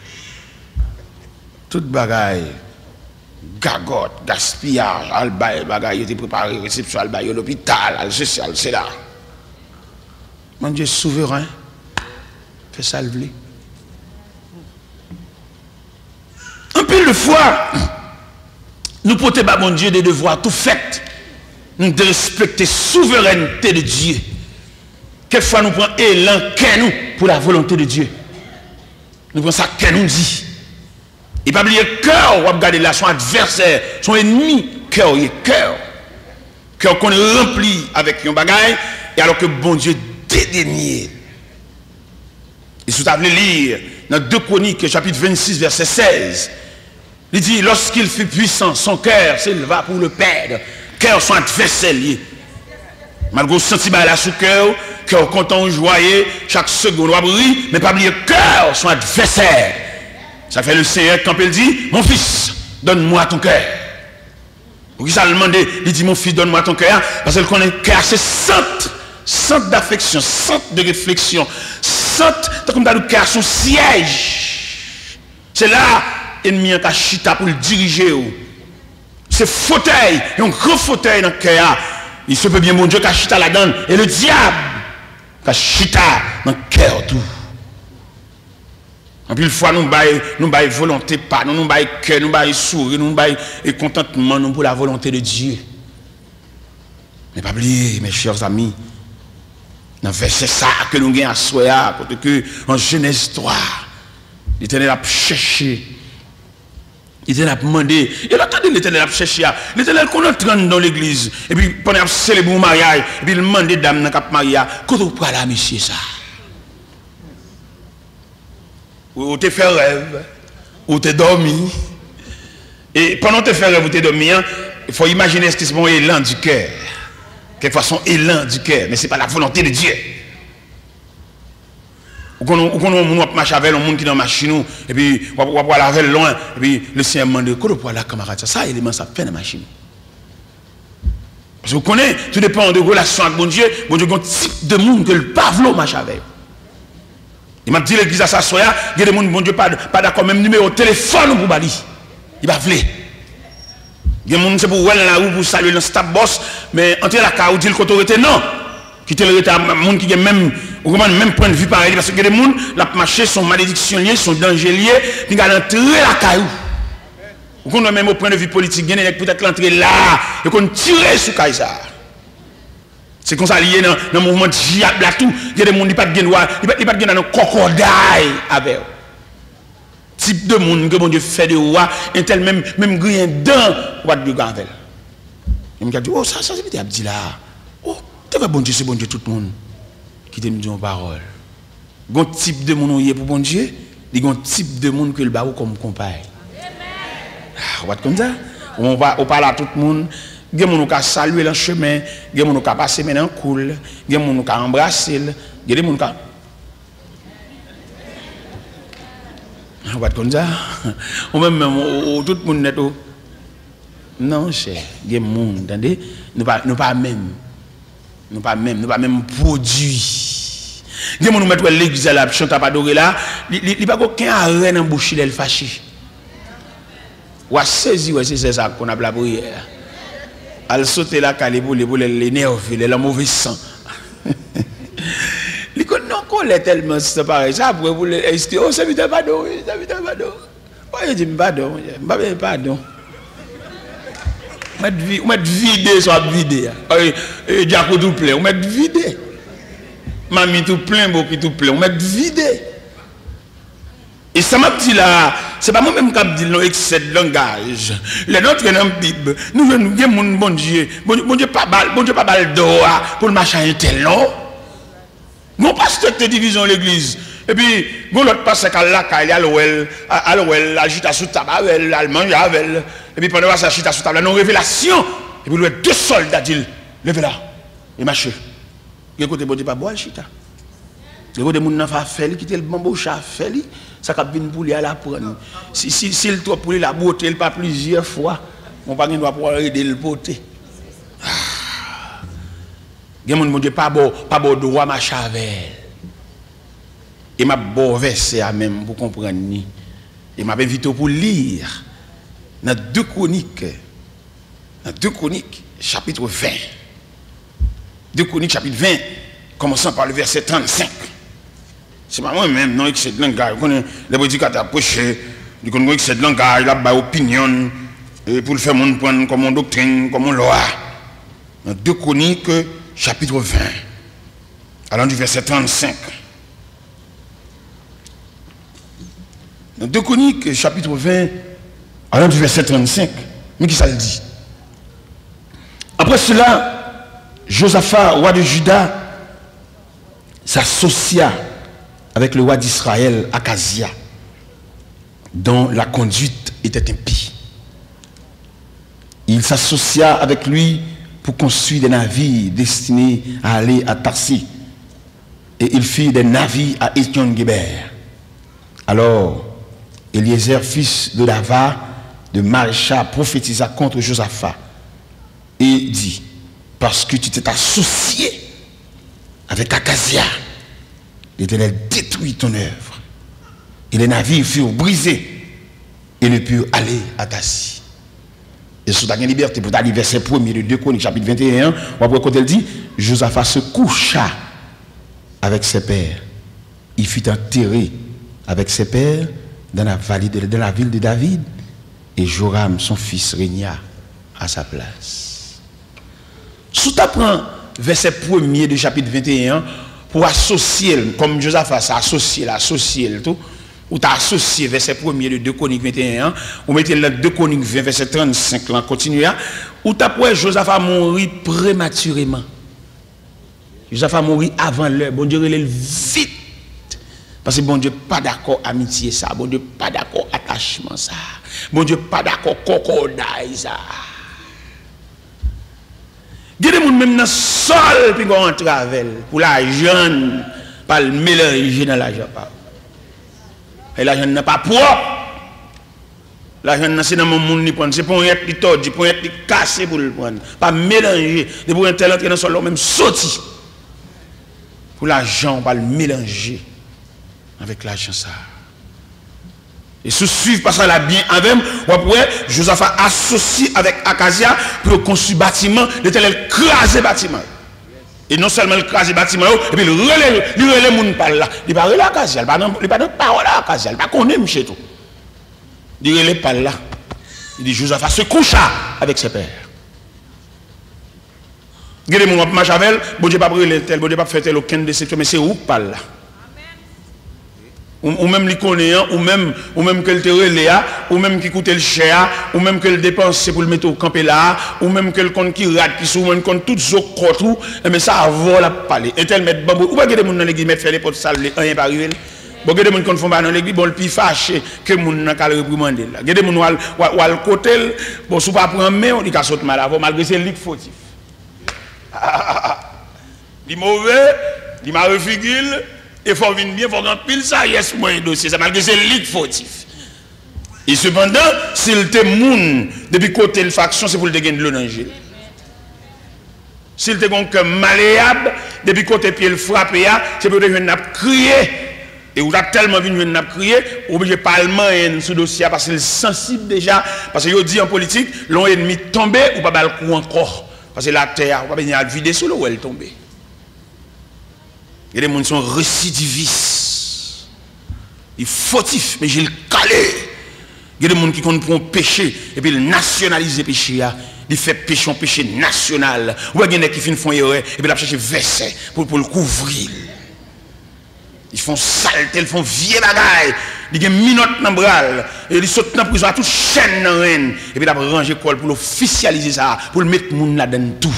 Toute bagaille, gagotte, gaspillage, albaï, bagaille, il était préparé, réception, albaï, l'hôpital, c'est là. Mon Dieu souverain, fait ça le blé. Un peu de fois, nous portons pas mon Dieu des devoirs tout faits. Nous devons respecter la souveraineté de Dieu. Quelquefois nous prenons élan qu'est nous pour la volonté de Dieu. Nous prenons ça qu'est nous dit. Et pas oublier cœur, on va regarder là son adversaire, son ennemi, cœur, il est cœur. Cœur qu'on est rempli avec un bagaille, et alors que bon Dieu dédaigné. Et si vous avez lire dans 2 Chroniques, chapitre 26, verset 16, il dit, lorsqu'il fut puissant, son cœur s'éleva pour le perdre. Cœur son adversaire lié. Malgré le sentiment là sous cœur, cœur content, joyeux, chaque seconde, on va briller, mais pas oublier cœur son adversaire. Ça fait le Seigneur quand il dit, mon fils, donne-moi ton cœur. Pour qui ça le demande, il dit, mon fils, donne-moi ton cœur, parce que le cœur, c'est centre d'affection, centre de réflexion, centre, comme dans le cœur, son siège. C'est là, l'ennemi a chita pour le diriger. C'est fauteuil, un grand fauteuil dans le cœur. Il se peut bien, mon Dieu, qu'a chita la donne, et le diable, qu'a chita dans le cœur tout. En plus, une fois, nous baillons volonté, pas, nous baillons cœur, nous baillons sourire, nous baillons contentement nous pour la volonté de Dieu. Mais pas oublier, mes chers amis, dans le verset ça que nous avons à soi, parce que en Genèse 3, l'Éternel a cherché, l'Éternel a demandé, et l'attendez l'Éternel a cherché, l'Éternel qu'on entre dans l'église, et puis pendant qu'il célèbre le mariage, et puis il demande des dames dans le mariage, quand vous parlez à monsieur ça? Ou tu fait rêve, ou tu dormi. Et pendant que tu fais rêve ou tu dormi, il faut imaginer ce qui est mon élan du cœur. Quelque façon, élan du cœur, mais ce n'est pas la volonté de Dieu. Ou quand on marche avec un monde qui est dans la machine, et puis on va aller loin, et puis le Seigneur me demande, comment on la camarade, ça, élément, ça fait dans la machine. Parce que vous connaissez, tout dépend de relation avec bon Dieu a un type de monde que le pavlo marche avec. Il m'a dit l'église à sa soya, il y a des gens, bon Dieu, pas d'accord, même numéro de téléphone pour bali. Il va vouloir. Il y a des gens, c'est pour voir la rue, pour saluer le stade boss, mais entre la car, ou dit le côté, non. Qui te le retard, monde qui a même point de vue pareil, parce que les gens, la marché, sont malédiction liés, sont dangers liés, ils ont entré la caillou. Ou qu'on a même au point de vue politique, il y a peut-être l'entrée là, et qu'on tire sur Kaysar. C'est comme ça lié dans le mouvement de diable là tout. Il y a des gens qui ne sont pas dans un crocodile avec eux. Type de monde que bon Dieu fait de roi, un tel même grien dans roi de Ganvel. Il me dit, oh ça c'est bien dit là. Oh, tu vois bon Dieu, c'est bon Dieu tout le monde qui te dit une parole. Il y a un type de monde qui est pour bon Dieu, il y a un type de monde que le barreau comme compagne. On va comme ça. On parle à tout le monde. Il y a des gens qui saluer le chemin, il y a des gens qui passer maintenant cool, il y a des gens qui embrasser, il y a des gens qui... On va comme ça. Ou même tout le monde net. Non, cher, il y a des gens, attendez, nous pas même produit. Il y a des gens qui mettent l'église à la chante pas doré là, il n'y a pas aucun arrêt dans la bouche, il est fâché. Ou à saisir, c'est ça qu'on a la prière. Elle saute là, elle l'énerve, elle a mauvais sang. Il dit non, qu'on est tellement c'est pareil. Ça, après, vous l'est oh, ça veut dire pardon, ça veut dire pardon. Oh, il dit pardon, pardon. On met vidé, soit vidé. Diaco tout plein, on met vidé. Mamie tout plein, beaucoup tout plein, on met vidé. Et ça m'a dit là, c'est pas moi-même qui dis non, excès de langage. Les nôtres dans la Bible, nous avons bon Dieu, bon Dieu pas balle d'or pour le machin tel, non? Mon pasteur de division l'église. Et puis, bon l'autre pasteur qui a là, il y a l'ouel, agita sous table, elle mange avec. Et puis pendant ça, agita sous table, non révélation. Et puis, il y a 2 soldats, dit, levez là, et marchez. Il y a côté bon Dieu pas boire, chita. Il y a des gens qui ont fait, qui ont le bambou chat fait, ça a bien pour lui à la prendre. Si le trop pour lui la beauté, il pas plusieurs fois, on ne peut pas pouvoir aider le beauté. Mon Dieu, pas bon droit ma chavel. Et m'a bon verset à même pour comprendre. Et m'a invité pour lire dans 2 Chroniques. Dans 2 Chroniques, chapitre 20. 2 Chroniques, chapitre 20, commençant par le verset 35. C'est pas moi-même, non, excès de langage. Les prédicateurs prêchent, ils connaissent excès de langage, ils ont opinion, pour le faire mon prendre comme une doctrine, comme une loi. Dans 2 Chroniques, chapitre 20, allant du verset 35. Dans 2 Chroniques, chapitre 20, allant du verset 35, mais qui ça le dit? Après cela, Josaphat, roi de Juda, s'associa avec le roi d'Israël, Akazia, dont la conduite était impie. Il s'associa avec lui pour construire des navires destinés à aller à Tarsis. Et il fit des navires à Étion-Guéber. Alors, Eliezer, fils de Dava, de Marécha, prophétisa contre Josaphat et dit, parce que tu t'es associé avec Akazia, l'Éternel détruit ton œuvre. Et les navires furent brisés et ne purent aller à Tarsis. Et sous ta liberté, pour aller verset 1er de 2 Chroniques, chapitre 21, on voit quand elle dit, Josaphat se coucha avec ses pères. Il fut enterré avec ses pères dans la vallée de la ville de David. Et Joram, son fils, régna à sa place. Sous ta prend verset 1er du chapitre 21, pour associer, comme Josaphat s'est associé le tout, ou t'as associé verset 1er de 2 Chroniques 21, ou mettez le 2 Chroniques 20, verset 35, là, continue, ou t'as pour Josaphat mourir prématurément. Josaphat mourir avant l'heure, bon Dieu, il est vite. Parce que bon Dieu pas d'accord amitié ça, bon Dieu pas d'accord attachement ça, bon Dieu pas d'accord cocodaille ça. Il y a des gens même dans sol puis on travel pour la jeune pas le mélanger dans l'argent pas. Et l'argent n'est pas propre. L'argent c'est dans mon monde ni prendre, c'est pour être tordu, pour être cassé pour le prendre, pas mélanger, de pour un tel entrer dans sol même sorti. Pour l'argent pas le mélanger avec l'argent ça. Et se suivre par ça là bien avec après Josaphat associé avec Akazia pour construire bâtiment, l'Éternel craser bâtiment. Et non seulement le craser bâtiment et puis le relais moun par là, il pas relais Akazia, il pas de parole à Akazia, il pas connaît monsieur tout. Il relais par là. Il dit Josaphat se coucha avec ses pères. Gardez mon Machavel, bon Dieu pas brûler tel, bon Dieu pas faire tel aucun déception mais c'est où par là. Ou même les connaissant, ou même que le terre ou même qui coûte le cher, ou même que le dépense pour le mettre au camp là, ou même que le compte qui rate, qui souvent compte tout ce tout, mais ça avant la parler. Et tel mettre bambou, ou pas que des gens dans l'église mettre faire les potes sales, rien pas arriver. Bon que des gens qui font pas dans l'église, bon le plus fâché que moun n'a qu'à le réprimander là. Que des gens ou al côté, bon sous pas prendre main, on dit qu'à saute mal avant malgré c'est lik fautif. Il mauvais, il m'a refigule. Il faut venir bien, il faut qu'on pile ça, yes, moi, un dossier, ça malgré c'est lit fautif. Et cependant, s'il te moun, depuis côté de faction, c'est pour le gagner de l'eau dans le gel. S'il te gonque malléable, depuis côté pied le frappé, c'est pour le gagner crier. Et vous avez tellement vu une crier, obligé parlement et sous dossier parce qu'il est sensible déjà. Parce que vous dit en politique, l'on ennemi tombé ou pas le coup encore. Parce que la terre, on va venir vider sous l'eau où elle tombe. Il y a des gens qui sont récidivistes. Ils sont fautifs, mais j'ai le calé. Il y a des gens qui comprennent péché et puis ils nationalisent le péché. Ils font péché en péché national. Ou il y a des gens qui font erreur et puis ils cherchent verset pour le couvrir. Ils font saleté, ils font vieux bagaille. Ils ont minote dans le bras. Et ils sautent dans la prison à toute chaîne dans la reine. Et puis ils ont rangé l'école pour officialiser ça, pour le mettre moun là-dedans tout.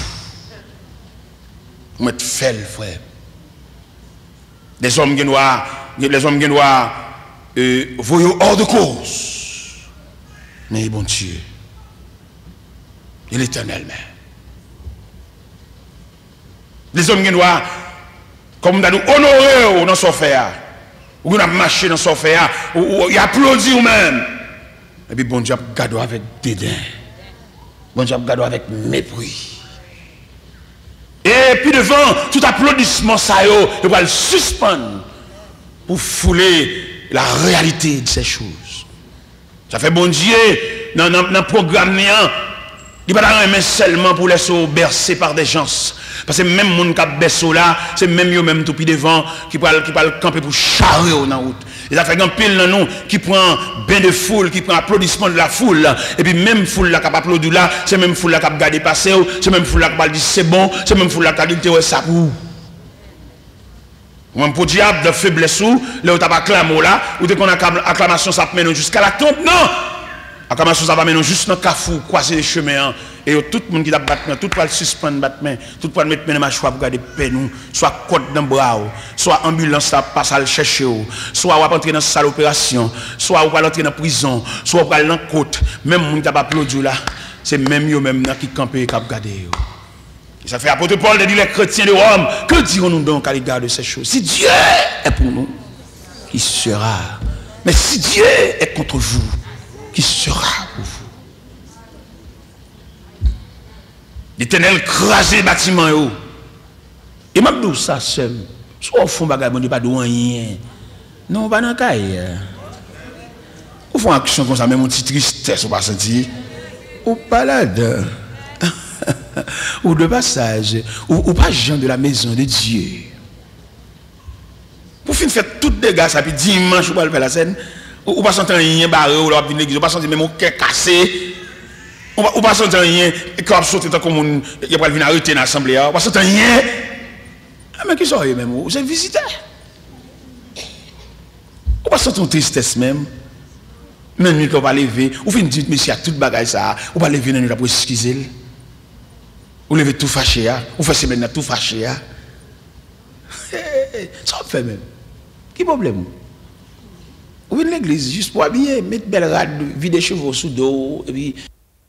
Pour mettre fel, frère. Les hommes qui doivent voyer hors de cause. Mais bon Dieu, il est éternel même. Les hommes qui doivent, comme nous honorer dans son fer, ou nous marché dans son fer, ou applaudir même. Et puis bon Dieu a gardé avec dédain. Bon Dieu a gardé avec mépris. Et puis devant, tout applaudissement, ça il va le suspendre pour fouler la réalité de ces choses. Ça fait bon Dieu, dans le programme, il ne va pas aimer seulement pour laisser bercer par des gens. Parce que même les gens qui ont bercé là, c'est même eux même tout puis devant qui peuvent camper pour charrer dans la route. Et ça fait un pile dans nous qui prend bain de foule, qui prend applaudissement de la foule. Et puis même foule là qui a applaudi là, c'est même foule là qui a gardé passer, c'est même foule là qui a dit c'est bon, c'est même foule là qui a dit ça pour. Ou même pour diable de faiblesse ou, là où tu as acclamé là, ou dès qu'on a acclamation ça mène jusqu'à la tombe, non! Acclamation ça va mener juste dans le cafou, croiser les chemins. Et tout le monde qui a battu, tout le monde suspend battu, tout le monde mettre les mâchoires pour garder peine, soit côte dans le bras, soit ambulance ça passe à le chercher, soit on va entrer dans la salle d'opération, soit on va entrer dans la prison, soit on va aller dans la côte. Même les gens qui ont applaudi là, c'est même eux même qui campent et qui ont gardé. Ça fait apôtre Paul de dire les chrétiens de Rome, que dirons-nous donc à l'égard de ces choses? Si Dieu est pour nous, qui sera? Mais si Dieu est contre vous, qui sera pour vous? L'Éternel crase le bâtiment. Et même d'où ça seul. Soit au fond, on ne pas de rien. Non, pas dans le cas. Au fond, action comme ça, même une petite tristesse, on va sentir. Ou balade. Ou de passage. Ou pas gens de la maison de Dieu. Pour finir faire tout dégâts, ça puis dimanche, ou pas faire la scène. Ou pas sentir rien barré, ou pas venir l'église, ou pas sentir même au cœur cassé. Ou pas sentir rien, et quand on saute comme il va venir arrêter dans l'assemblée, ou pas sentir rien. Ah, mais qui sont eux même? Vous êtes visiteur. Ou pas sentir une tristesse même. Même nuit qu'on va lever, ou finir dire, monsieur, à toute bagaille ça, ou pas lever dans la nuit pour excuser. Ou lever tout fâché, ou faire semaine tout fâché. Ça fait même. Qui problème? Ou venez l'église juste pour habiller, mettre belle rade, vider chevaux sous dos, et puis.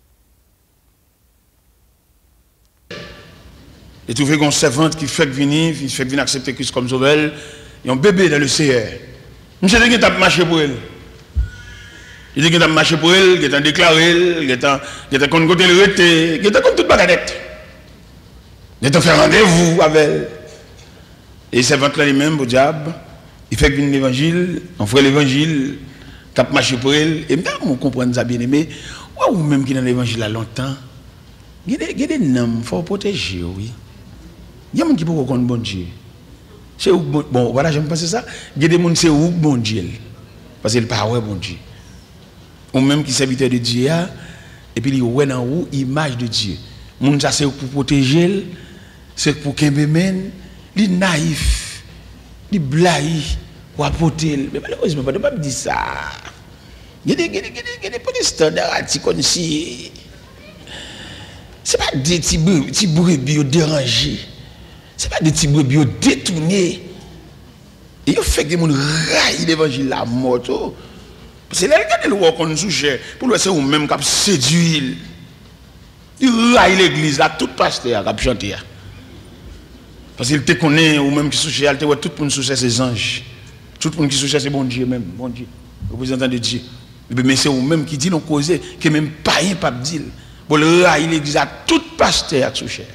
Et trouver qu'on servante qui fait venir accepter Christ comme sauveur, il y a un bébé dans le Seigneur. Monsieur dit qu'il a marché pour elle. Il dit qu'il a marché pour elle, qu'il a déclaré, qu'il a contre le rete, qu'il a contre toute bagadette. Il a fait rendez-vous avec elle. Et servante là lui-même, au diable, il fait venir l'évangile, on fait l'évangile, qui a marché pour elle. Et maintenant, on comprend ça bien aimé, ou même qui est dans l'évangile a longtemps, il y a des noms, il faut protéger, oui. Il y a des gens qui peuvent connaître bon Dieu. C'est où bon, voilà, j'aime penser ça. Il y a des gens qui c'est où bon Dieu. Parce qu'il parle ouais bon Dieu. Ou même qui serviteur de Dieu, et puis il y a dans où image de Dieu. Moun ça c'est pour protéger, c'est pour qu'il mène, il est naïf, il est blague, pour apporter. Mais malheureusement, je ne peux pas dire ça. Il y a des protestants d'arati comme si. Ce n'est pas des petits brebis dérangés. Ce n'est pas des petits brebis détournés. Et il fait que les gens raillent l'évangile la mort. C'est là que le qu'on sujet pour le c'est ou même qui séduit. Il raille l'église là, tout pasteur qui a chanté. Parce qu'il te connaît ou même qui sujet, il te voit tout le monde sujet ses anges. Tout le monde qui sujet c'est bon Dieu même, bon Dieu. Représentant de Dieu. Mais c'est ou même qui dit non causer que même païen pas dire. Pour le raille l'église à tout pasteur qui sujet.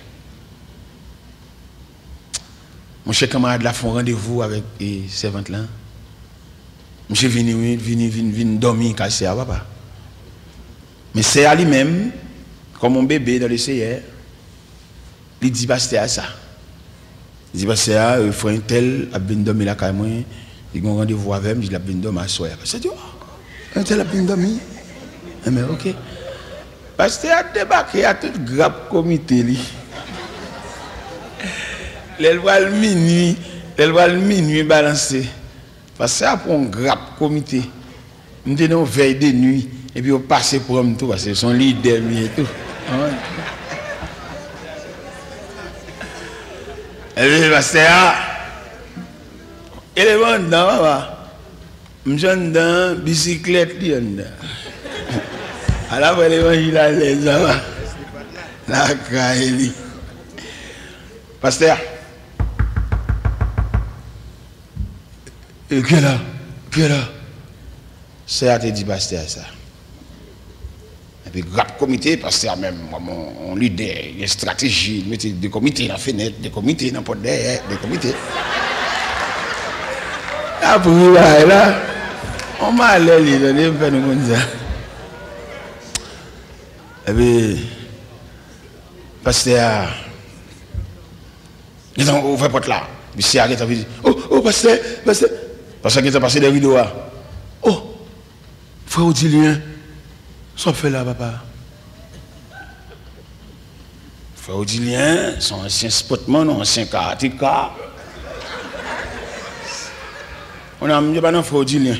Mon cher camarade là font rendez-vous avec les servantes là. Monsieur vini dormir cassé à papa. Mais c'est à lui-même, comme un bébé dans le CR, il dit pasteur à ça. Il dit pasteur, il faut un tel, a bien dormi là quand même, il a un rendez-vous avec moi, il a bien dormi à soir. C'est dit, un tel a bien dormi. Mais ok. Pasteur a débarqué à tout grave comité. Elle voit le minuit balancé. Parce que ça pour un grave comité. Nous avons veille de nuit. Et puis on passe pour eux tout. Parce que son leader et tout. Et puis parce que elle est bonne dans maman. Je suis dans bicyclette. Alors l'évangile à l'aise. La caille. Pasteur. Et que là, c'est à te dire pasteur ça. puis rap comité parce que même on lit des stratégies, mettre des comités dans la fenêtre, des comités dans porte derrière, des comités. Après là, on m'a allé donner un peu de monde ça. Et puis pasteur ils ont ouvert porte là. Puis c'est arrêté dit oh pasteur parce qu'il est passé des vidéos. Oh frère Odilien, ça fait là papa. Frère Odilien, son ancien sportman, ancien karatéka. On a mis pas dans frère Odilien.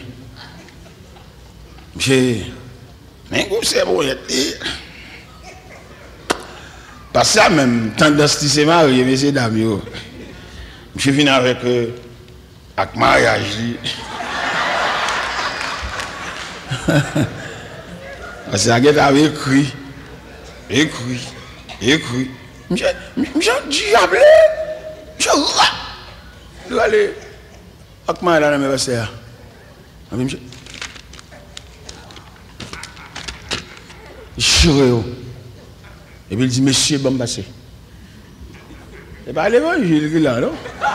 Mais c'est bon, parce que ça même tendance de se marier, messieurs dames. Je viens avec mariage. Parce que la guette avait écrit. Je diable. Je dois aller avec moi là dans mes versets. Et puis il dit, monsieur Bambassé. C'est pas l'évangile qui est là, non?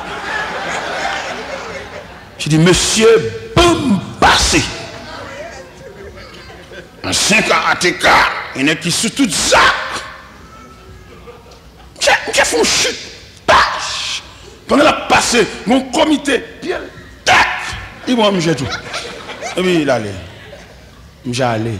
Je dis, monsieur Bambassé. Un 5 karatéka, il y en a qui sous tout ça. J'ai fait une chute. Pendant la passé, mon comité, tac, il m'a mis tout. Et puis il allait. J'ai allé.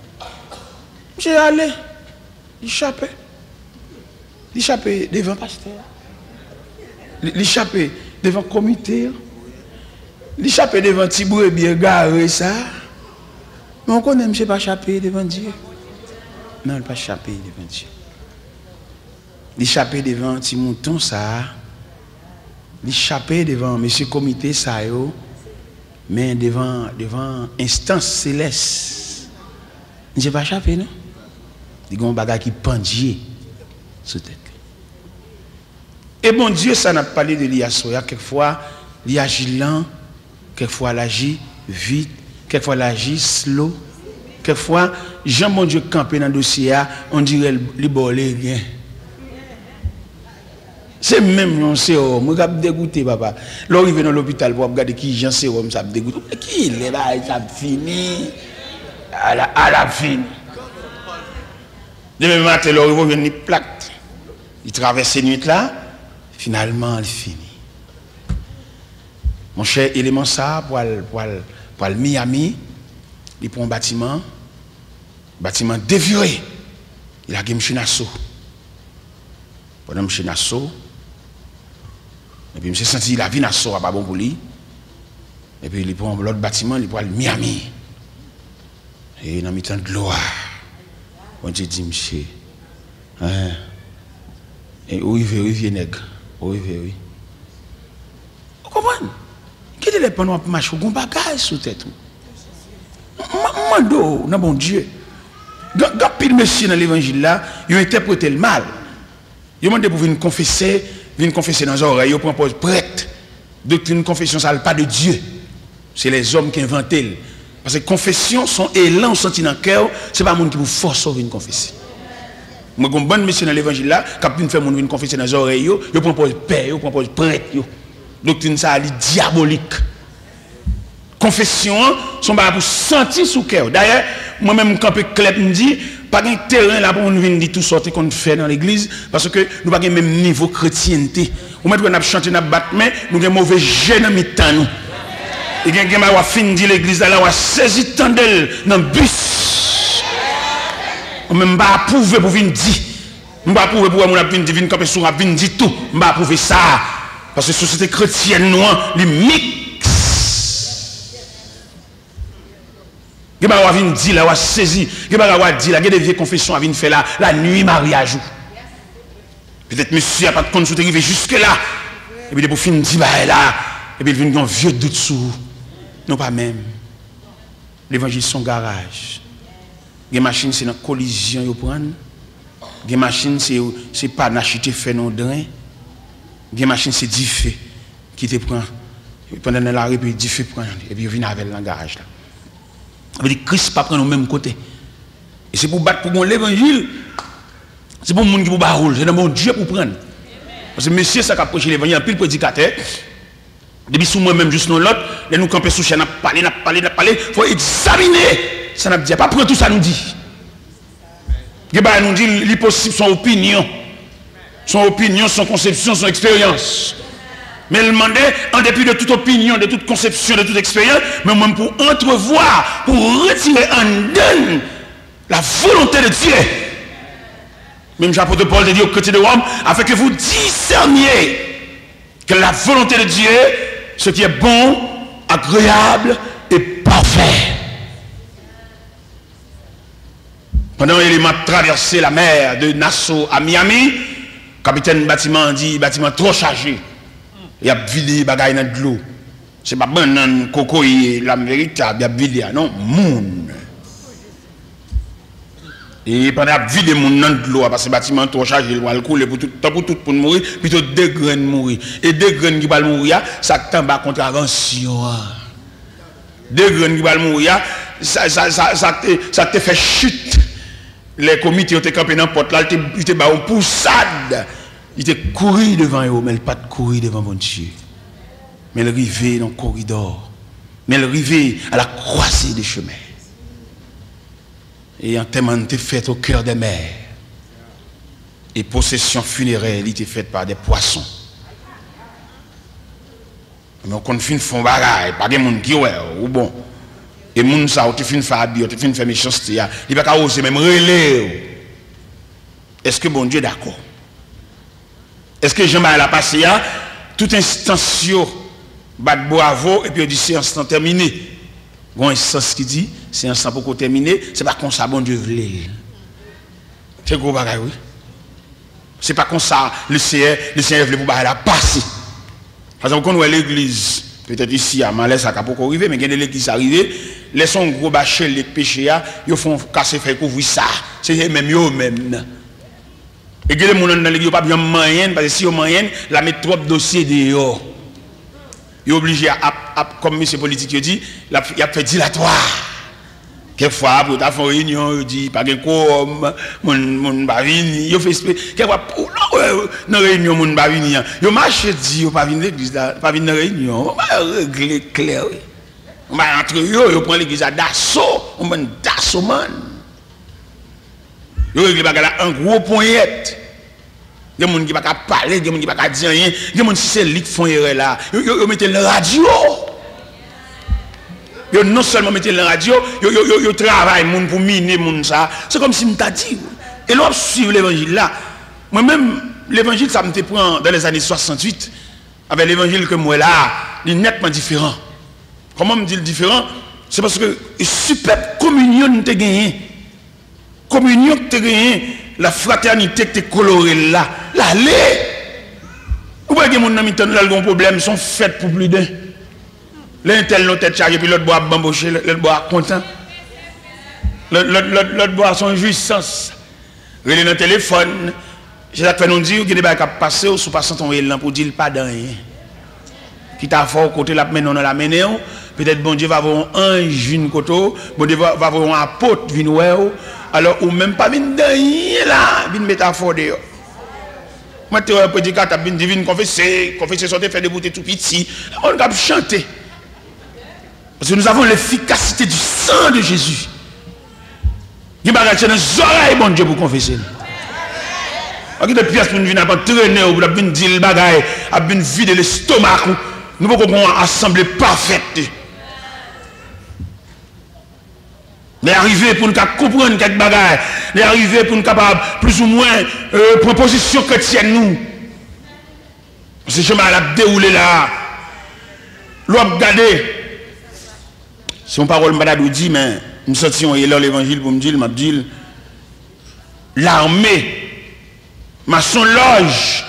Il échappait devant le pasteur. Il échappait devant le comité. Il échappait devant Tibou et bien garé ça. Mais on connaît, je ne pas échapper devant Dieu. Non, il ne pas échapper devant Dieu. Il échappait devant petit mouton ça. Il échappait devant monsieur comité ça mais devant instance céleste. Je ne pas échapper non. Il y a un bagage qui pendie sous tête. Et bon Dieu, ça n'a pas parlé de l'Iasoya. Quelquefois, il agit lent, quelquefois il agit vite, quelquefois il agit slow. Quelquefois, Jean mon Dieu campé dans le dossier, on dirait qu'il bolé rien. C'est même un sérum, je suis dégoûté, papa. Lorsque je dans l'hôpital pour regarder qui Jean sérum, ça me dégoûte. Qui est là, ça fini. À la fin. Demain matin, il va venir plaque. Il traverse cette nuit là, finalement, il finit. Mon cher élément ça, pour le Miami, il prend un bâtiment dévié. Il a gagné un Nassau. Pendant que je suis Nassau, et puis je me suis senti la vie Nassau à pas bon pour lui. Et puis il prend l'autre bâtiment, il prend le Miami. Et dans le temps de gloire, on dit, monsieur, et où il veut, nègre, où il veut, oui. Vous comprenez? Quel est le plan pour marcher? On bagage sous tête. Mando, non bon Dieu. Quand pile monsieur dans l'évangile là, il a interprété le mal. Il demande pour venir confesser dans les oreilles, il propose prêtre. Doctrine confession, ça ne parle pas de Dieu. C'est les hommes qui inventent. Parce que confession, son élan senti dans le cœur, ce n'est pas le monde qui vous force à venir confesser. Moi, comme bonne mission dans l'évangile là, quand vous faites venir confesser dans les oreilles, il propose père, il propose prêtre. Doctrine ça, elle est diabolique. Confession, son pas pour sentir sous cœur. D'ailleurs, moi-même, quand je me dit, pas de terrain là pour nous venir dire tout sorte qu'on fait dans l'église, parce que nous n'avons pas le même niveau de chrétienté. Ou même quand on chante, on battre, mais nous avons un mauvais jeu dans mi-temps. Et quand on a fini de l'église, là, on a saisi tant d'elle dans le bus. On ne pas approuver pour venir dire. On ne pas approuver pour venir camper sur venir dire tout. On ne pas approuver ça. Parce que la société chrétienne, noire, les mix. Il va venir dire là, on a saisi. Il va dire là, il y a des vieilles confessions à venir faire la nuit mariage. Peut-être monsieur n'a pas de compte sur arriver jusque là. Et puis pour finir dire là, et puis il vient un vieux doute sur vous. Non pas même. L'évangile son garage. Les machines c'est dans collision yo prendre. Les machines c'est pas n'acheter fait non drain. Les machines c'est du feu qui te prend pendant la rue puis du feu prend et puis il vient avec le garage là. Ça veut dire Christ pas prend au même côté. Et c'est pour battre pour l'évangile. C'est pour le monde qui peut pas rouler. C'est dans mon Dieu pour prendre. Parce que monsieur, ça a prêché l'évangile, pile prédicateur. Depuis sous moi-même, juste nous l'autre, nous camper sous chaîne, n'a parlé. Il faut examiner. Ça n'a pas prendre tout ça nous dit. Il nous dit, l'impossible, son opinion. Son opinion, son conception, son expérience. Mais il demandait, en dépit de toute opinion, de toute conception, de toute expérience, mais même pour entrevoir, pour retirer en donne la volonté de Dieu. Même l'apôtre Paul dit au côté de Rome, afin que vous discerniez que la volonté de Dieu, ce qui est bon, agréable et parfait. Pendant qu'il a traversé la mer de Nassau à Miami, le capitaine bâtiment dit bâtiment trop chargé. Il a vidé les bagailles dans de l'eau. Ce n'est pas bon dans coco et la véritable, il a vidé, non, moun. Et pendant qu'il a vidé moun dans de l'eau, parce que le bâtiment trop chargé, il va couler pour tout pour mourir, plutôt deux graines mourir. Et deux graines qui vont mourir, ça tombe à contravention. Deux graines qui vont mourir, ça te fait chute. Les comités ont été campés dans la porte, là, ils étaient en poussade. Ils étaient couru devant eux, mais ils pas courir devant mon Dieu. Mais ils arrivaient dans le corridor. Mais ils arrivaient à la croisée des chemins. Et un témoin était fait au cœur des mers. Et possession funéraire était faite par des poissons. Mais on fin font bagaille, pas de monde qui ouais ou bon. Et moun ça tu fin faire habiller, tu fin faire méchanceté, il va pas oser même relais. Est-ce que bon Dieu d'accord? Est-ce que Jean-Marie l'a passé là toute instance bat bravo et puis on dit c'est instant terminé. Bon instance qui dit c'est instant pour terminer, c'est pas comme ça bon Dieu voulait. C'est gros bagaille oui. C'est pas comme ça le Seigneur voulait pour la passer. Par exemple quand on voit l'église peut-être ici à Malais ça pas arriver mais quand l'église arrivée les son gros bâcher les péchés ils font casser faire couvrir ça c'est même eux même et que les gens dans l'église pas bien moyen parce que si au moyen la mettre trop dossier dehors ils obligé à comme monsieur politique dit il a fait dilatoire quelquefois pour ta réunion il dit pas de comme mon bavini il fait quelquefois dans réunion mon bavini il marche dit pas venir l'église pas venir dans réunion on va régler clair on va entre eux on prend l'église à d'assaut on va d'assaut man il règle bagala un gros poignette il y a des gens qui ne peuvent pas parler, il y a des gens qui ne peuvent pas dire rien, il y a des gens qui c'est lui qui font erreur là, ils mettent la radio. Ils non seulement mettent la radio, ils travaillent pour miner ça. C'est comme si je t'ai dit. Et là, suivre l'évangile là. Moi-même, l'évangile, ça me prend dans les années 68, avec l'évangile que moi là, il est nettement différent. Comment me dit le différent? C'est parce que super communion que tu as gagné. Communion que tu as gagné. La fraternité que tu colorée là, l'allée. Ou pas que mon ami a un problème, sont faits pour plus d'un. L'un tel l'autre tête chargée, puis l'autre boit bamboché, l'autre boit content. L'autre boit son jouissance. Relais dans le téléphone. J'ai fait nous dire qu'il y a des choses qui passent ou sous passant ton élan pour dire pas de rien. Qui t'a fort côté la main, on la main. Peut-être bon Dieu va avoir un ange vin koto, bon Dieu va avoir un apôtre vin ouais. Alors ou même pas vin rien là, vin métaphore de. Moi tu un prédicateur vin divine confesser sortir faire des bouteilles tout petit, on va chanter. Parce que nous avons l'efficacité du sang de Jésus. Il va rester dans les oreilles bon Dieu pour confesser. Il y a des pièces pour nous venir traîner ou pour venir dire le bagaille, à venir vider l'estomac. Nous pouvons avoir une assemblée parfaite. Les arriver pour nous comprendre quelques bagages, les arriver pour nous capables plus ou moins proposition chrétienne nous. Parce que je m'ai déroulé là. L'on regardé. Si on parole madame dit mais nous sortions et là l'évangile pour me dire m'a dit l'armée maçon loge.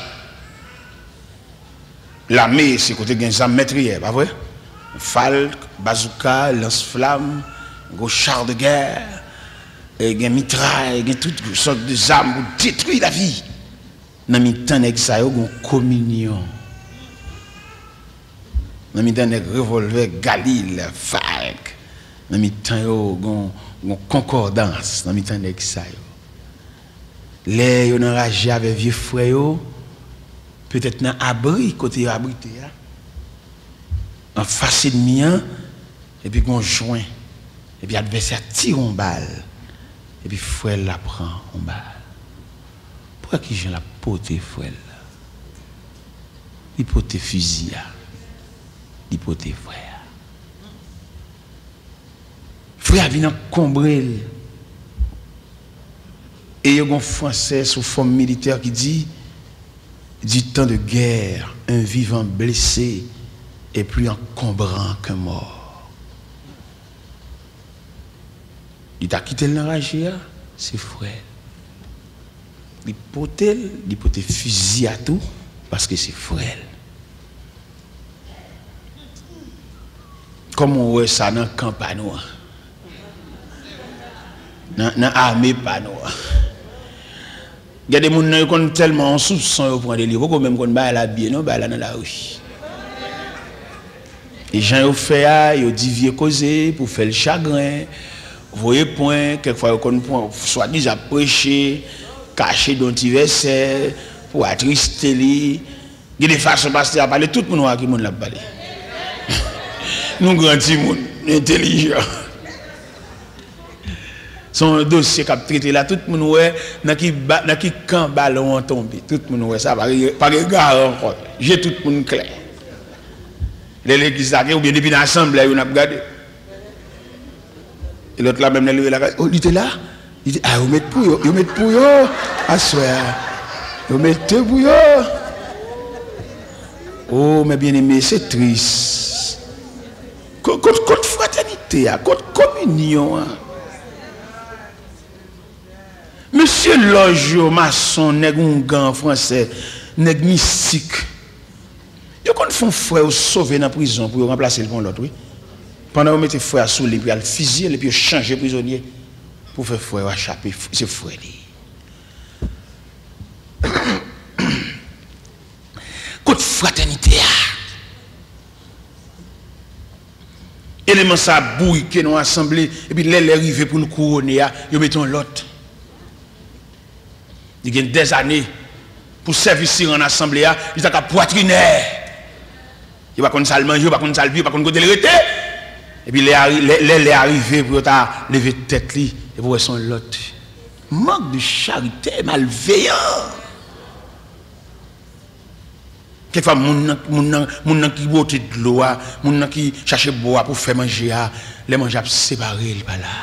L'armée c'est côté gain zam métrière, pas vrai? Falque, bazooka, lance-flamme, gros char de guerre, et gain mitraille, gain toutes sortes de armes pour détruire la vie. Dans mi temps nèg ça yo gon communion. Dans mi temps nèg revolver Galil, Falque. Dans mi temps yo gon une concordance dans le temps de ça. Les gens enragés avec vieux frères, peut-être dans l'abri, côté abrité, en face de mien, et puis on joint, et puis l'adversaire tire une balle, et puis frère la prend une balle. Pourquoi qui j'ai la pote frère? Il pote fusil, il pote frère. Frère vient combrer. Et il y a un Français sous forme militaire qui dit du temps de guerre, un vivant blessé est plus encombrant qu'un mort. Il t'a quitté l'enragé, c'est frère. Il pote fusil à tout parce que c'est frère. Comme on voit ça dans le camp panois. Dans l'armée panois. Il y a des gens qui sont tellement en soupçon pour prendre des livres, comme même qu'on va la bien, non, bah là dans la rue. Les gens ont fait, ils ont dit causer pour faire le chagrin, vous voyez point, quelquefois ils ont soit déjà prêché, caché dans un verset, pour attrister lui. Il y a des façons de passer à parler, tout le monde qui l'a parlé. Nous grands gens, intelligents. Son dossier qui a traité là, tout le monde ouais, dans qui camp ballon tombé, tout le monde ouais, ça par regard encore. J'ai tout le monde clair. Les législateurs ou bien depuis l'assemblée, on a regardé. Et l'autre là même levé la oh, il était là. Il dit ah, vous mettez pour yo, vous mettez pour yo, à soir. Vous mettez pour yo. Oh, mes bien-aimés, c'est triste. Côte fraternité, côte communion. Monsieur Logio, maçon, nèg un gant français, nèg mystique. Yo kon font frère sauver dans prison pour remplacer le bon l'autre, oui. Pendant vous mettez frère sous les puis al fusiller et puis changer prisonnier pour faire frère échapper, c'est frère li. Côte fraternité. Élément ça bouille que nous assemblée et puis les arrivé pour nous couronner, yo mettons l'autre. Il y a des années pour servir en assemblée, il a poitrinaire. Il va qu'on salle manger, il va qu'on salle vivre, il va qu'on côté le rete. Et puis les arrivés pour lever tête li et pour son l'autre. Manque de charité, malveillant. Quelquefois moun qui bote de l'eau, moun qui cherche bois pour faire manger, les manger séparés par là.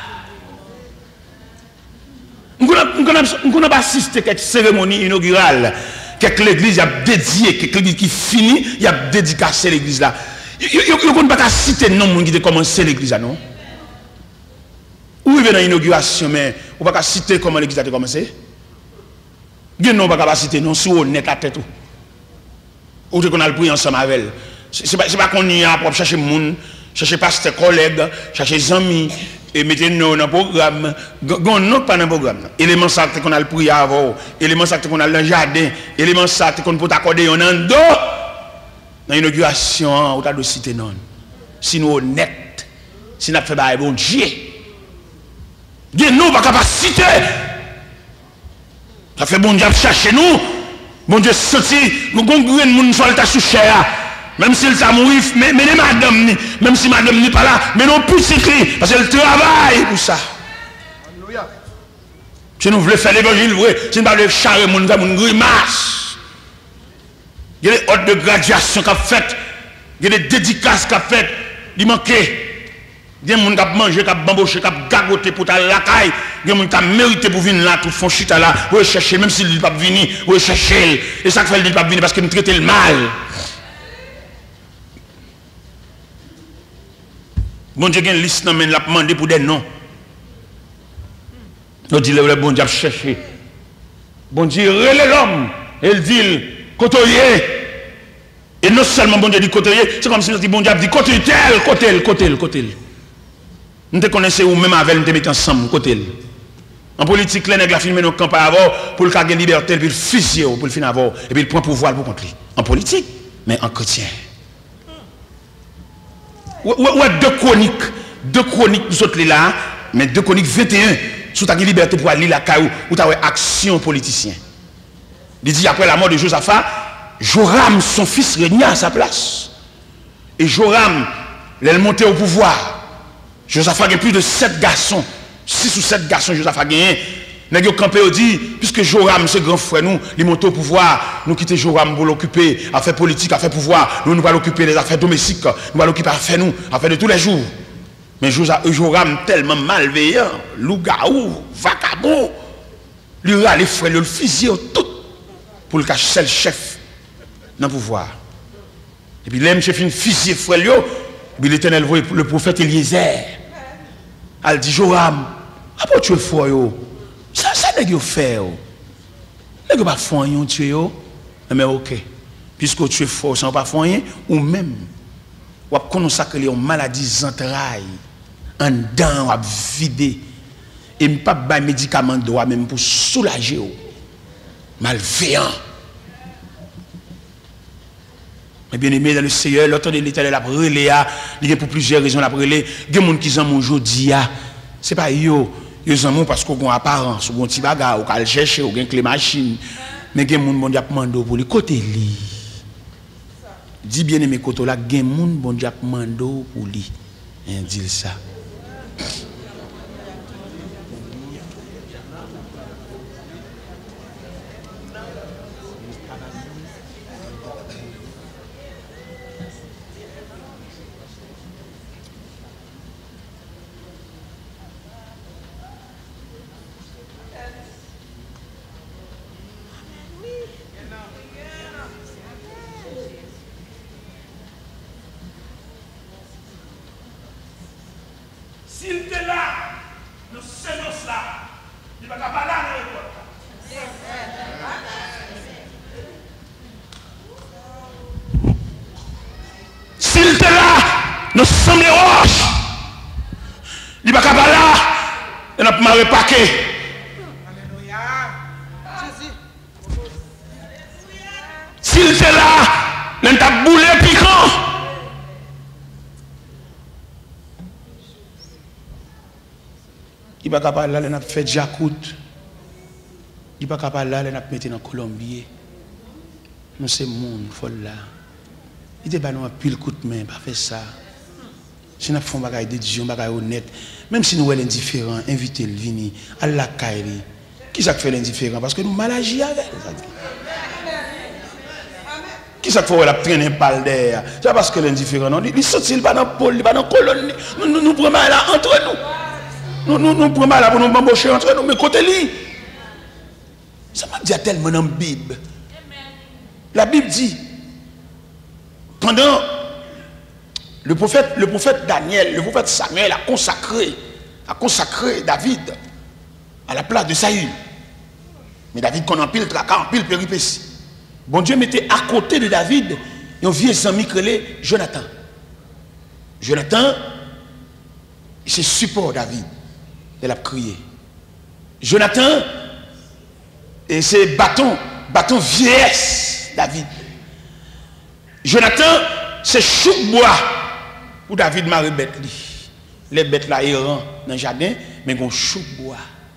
Nous avons assisté à cette cérémonie inaugurale que l'église a dédiée, que l'église qui finit, il a dédicacé l'église là. Vous ne pouvez pas citer le nom qui a commencé l'église là, non? Où il y a une inauguration, mais vous ne pouvez pas citer comment l'église a commencé? Vous ne pouvez pas citer non, si vous êtes à tête. Ou qu'on a le prié ensemble avec elle. Ce n'est pas qu'on y a pour chercher monde, chercher pasteur collègue, chercher amis. Et mettez-nous dans le programme, non pas dans le programme. Élément ça qu'on a le prier avant, élément ça qu'on a le jardin, élément ça qu'on peut accorder un an d'eau. Dans l'inauguration, on a de citer non. Si nous honnêtes, si nous fait bail bon Dieu, Dieu nous pas capacité. Ça fait bon Dieu chercher nous, bon Dieu senti, nous gongrène moun sol ta sous cher. Même si elle mourir, mais madame, même si madame n'est pas là, mais non plus écrit, parce qu'elle travaille pour ça. Alléluia. Si nous voulons faire l'évangile vrai, si nous voulons charrer mon grimace, il y a des hôtes de graduation qu'a fait, il y a des dédicaces qu'a fait, il manquait. Il y a des gens qui ont mangé, qui ont bamboché, qui ont gagoté pour ta lacaille, il y a des gens qui ont mérité pour venir là, tout font chita là, pour chercher, même s'il ne pas venir, pour chercher. Et ça fait qu'il ne pas venir parce qu'il me traite le mal. Bon Dieu a une liste mais l'a demandé pour des noms. On dit le bon Dieu a cherché. Bon Dieu relève l'homme. Il dit côtoyer. Et non seulement bon Dieu dit côtoyer, c'est comme si bon Dieu a dit côté tel, côté. Nous te connaissons ou même avec nous te mettons ensemble côté. En politique, les nègres filmé nos campagnes avant pour le cas de liberté, puis le fusiller pour le fin avoir et puis il prend pouvoir pour contre lui. En politique, mais en chrétien. Ouais, deux chroniques nous autres là, Mais 2 Chroniques 21, sous ta liberté pour aller la caillou, ou ta action politicien. Il dit après la mort de Josaphat, Joram, son fils, régna à sa place. Et Joram, il monté au pouvoir. Josaphat a plus de 7 garçons. 6 ou 7 garçons, Josaphat a gagné. Nous avons campé, dit, puisque Joram, c'est grand frère, nous, il monte au pouvoir, nous quittons Joram pour l'occuper, affaires politiques, affaires pouvoir, nous allons l'occuper des affaires domestiques, nous allons l'occuper affaires nous, affaires de tous les jours. Mais Joram, tellement malveillant, loup-garou, vagabond, lui a les frères, le fusillé tout, pour le cacher le chef dans le pouvoir. Et puis, l'homme chef, une fusillé frère, et puis l'Éternel voit le prophète Eliezer. Elle dit, Joram, après tu es fort, ça n'est pas fait. Ce n'est pas fait, tu es mais ok. Puisque tu es fort, ça n'est pas fait, ou même, ou consacrer les maladies entrailles, en dents, ou vider, et ne pas de médicaments droit même pour soulager, malveillant. Mais bien aimé dans le Seigneur, l'autre de l'Éternel a brûlé, il y a pour plusieurs raisons à brûler. Il y a des gens qui ont aujourd'hui, ce n'est pas eux. Ils ont parce qu'on a une apparence, ou un petit bagage, ou qu'on cherche, ou qu'on a les machines. Mais il y a des gens qui ont demandé pour les côtés. Dis bien aimé côté là, il y a des gens qui ont demandé pour lui. Dis ça. S'il était là, nous séance là, il va pas parler à l'époque. S'il était là, nous sommes les roches. Il va pas parler et nous pas marrer paquet. S'il était là, nous t'a boulé piquant. Il ne peut pas parler, il a fait Jacout. Il ne peut pas parler, il a mis dans Colombie. Nous sommes monde, folle là. Il ne peut pas nous pile coup de main, pas faire ça. Si nous faisons des bagages d'édition, des bagages honnêtes, même si nous sommes indifférents, invitez-le, venez, à la caille. Qui ça fait l'indifférent? Parce que nous mal agis avec. Qui ça fait la traîner balle derrière? C'est parce que l'indifférent, non, il sortit pas dans le pôle, il va dans la colonne. Nous prenons là entre nous. Nous prenons là pour nous embaucher entre nous, mais côté lui. Ça m'a dit tellement dans la Bible. La Bible dit, pendant le prophète Daniel, le prophète Samuel a consacré David à la place de Saül. Mais David qu'on empile tracas, empile péripéties. Bon Dieu mettait à côté de David un vieux ami créé Jonathan. Jonathan, c'est support David. Elle a crié. Jonathan, et c'est bâton vieillesse, David. Jonathan, c'est chou-bois pour David marie bête. Les bêtes là errant dans le jardin, mais on chou-bois.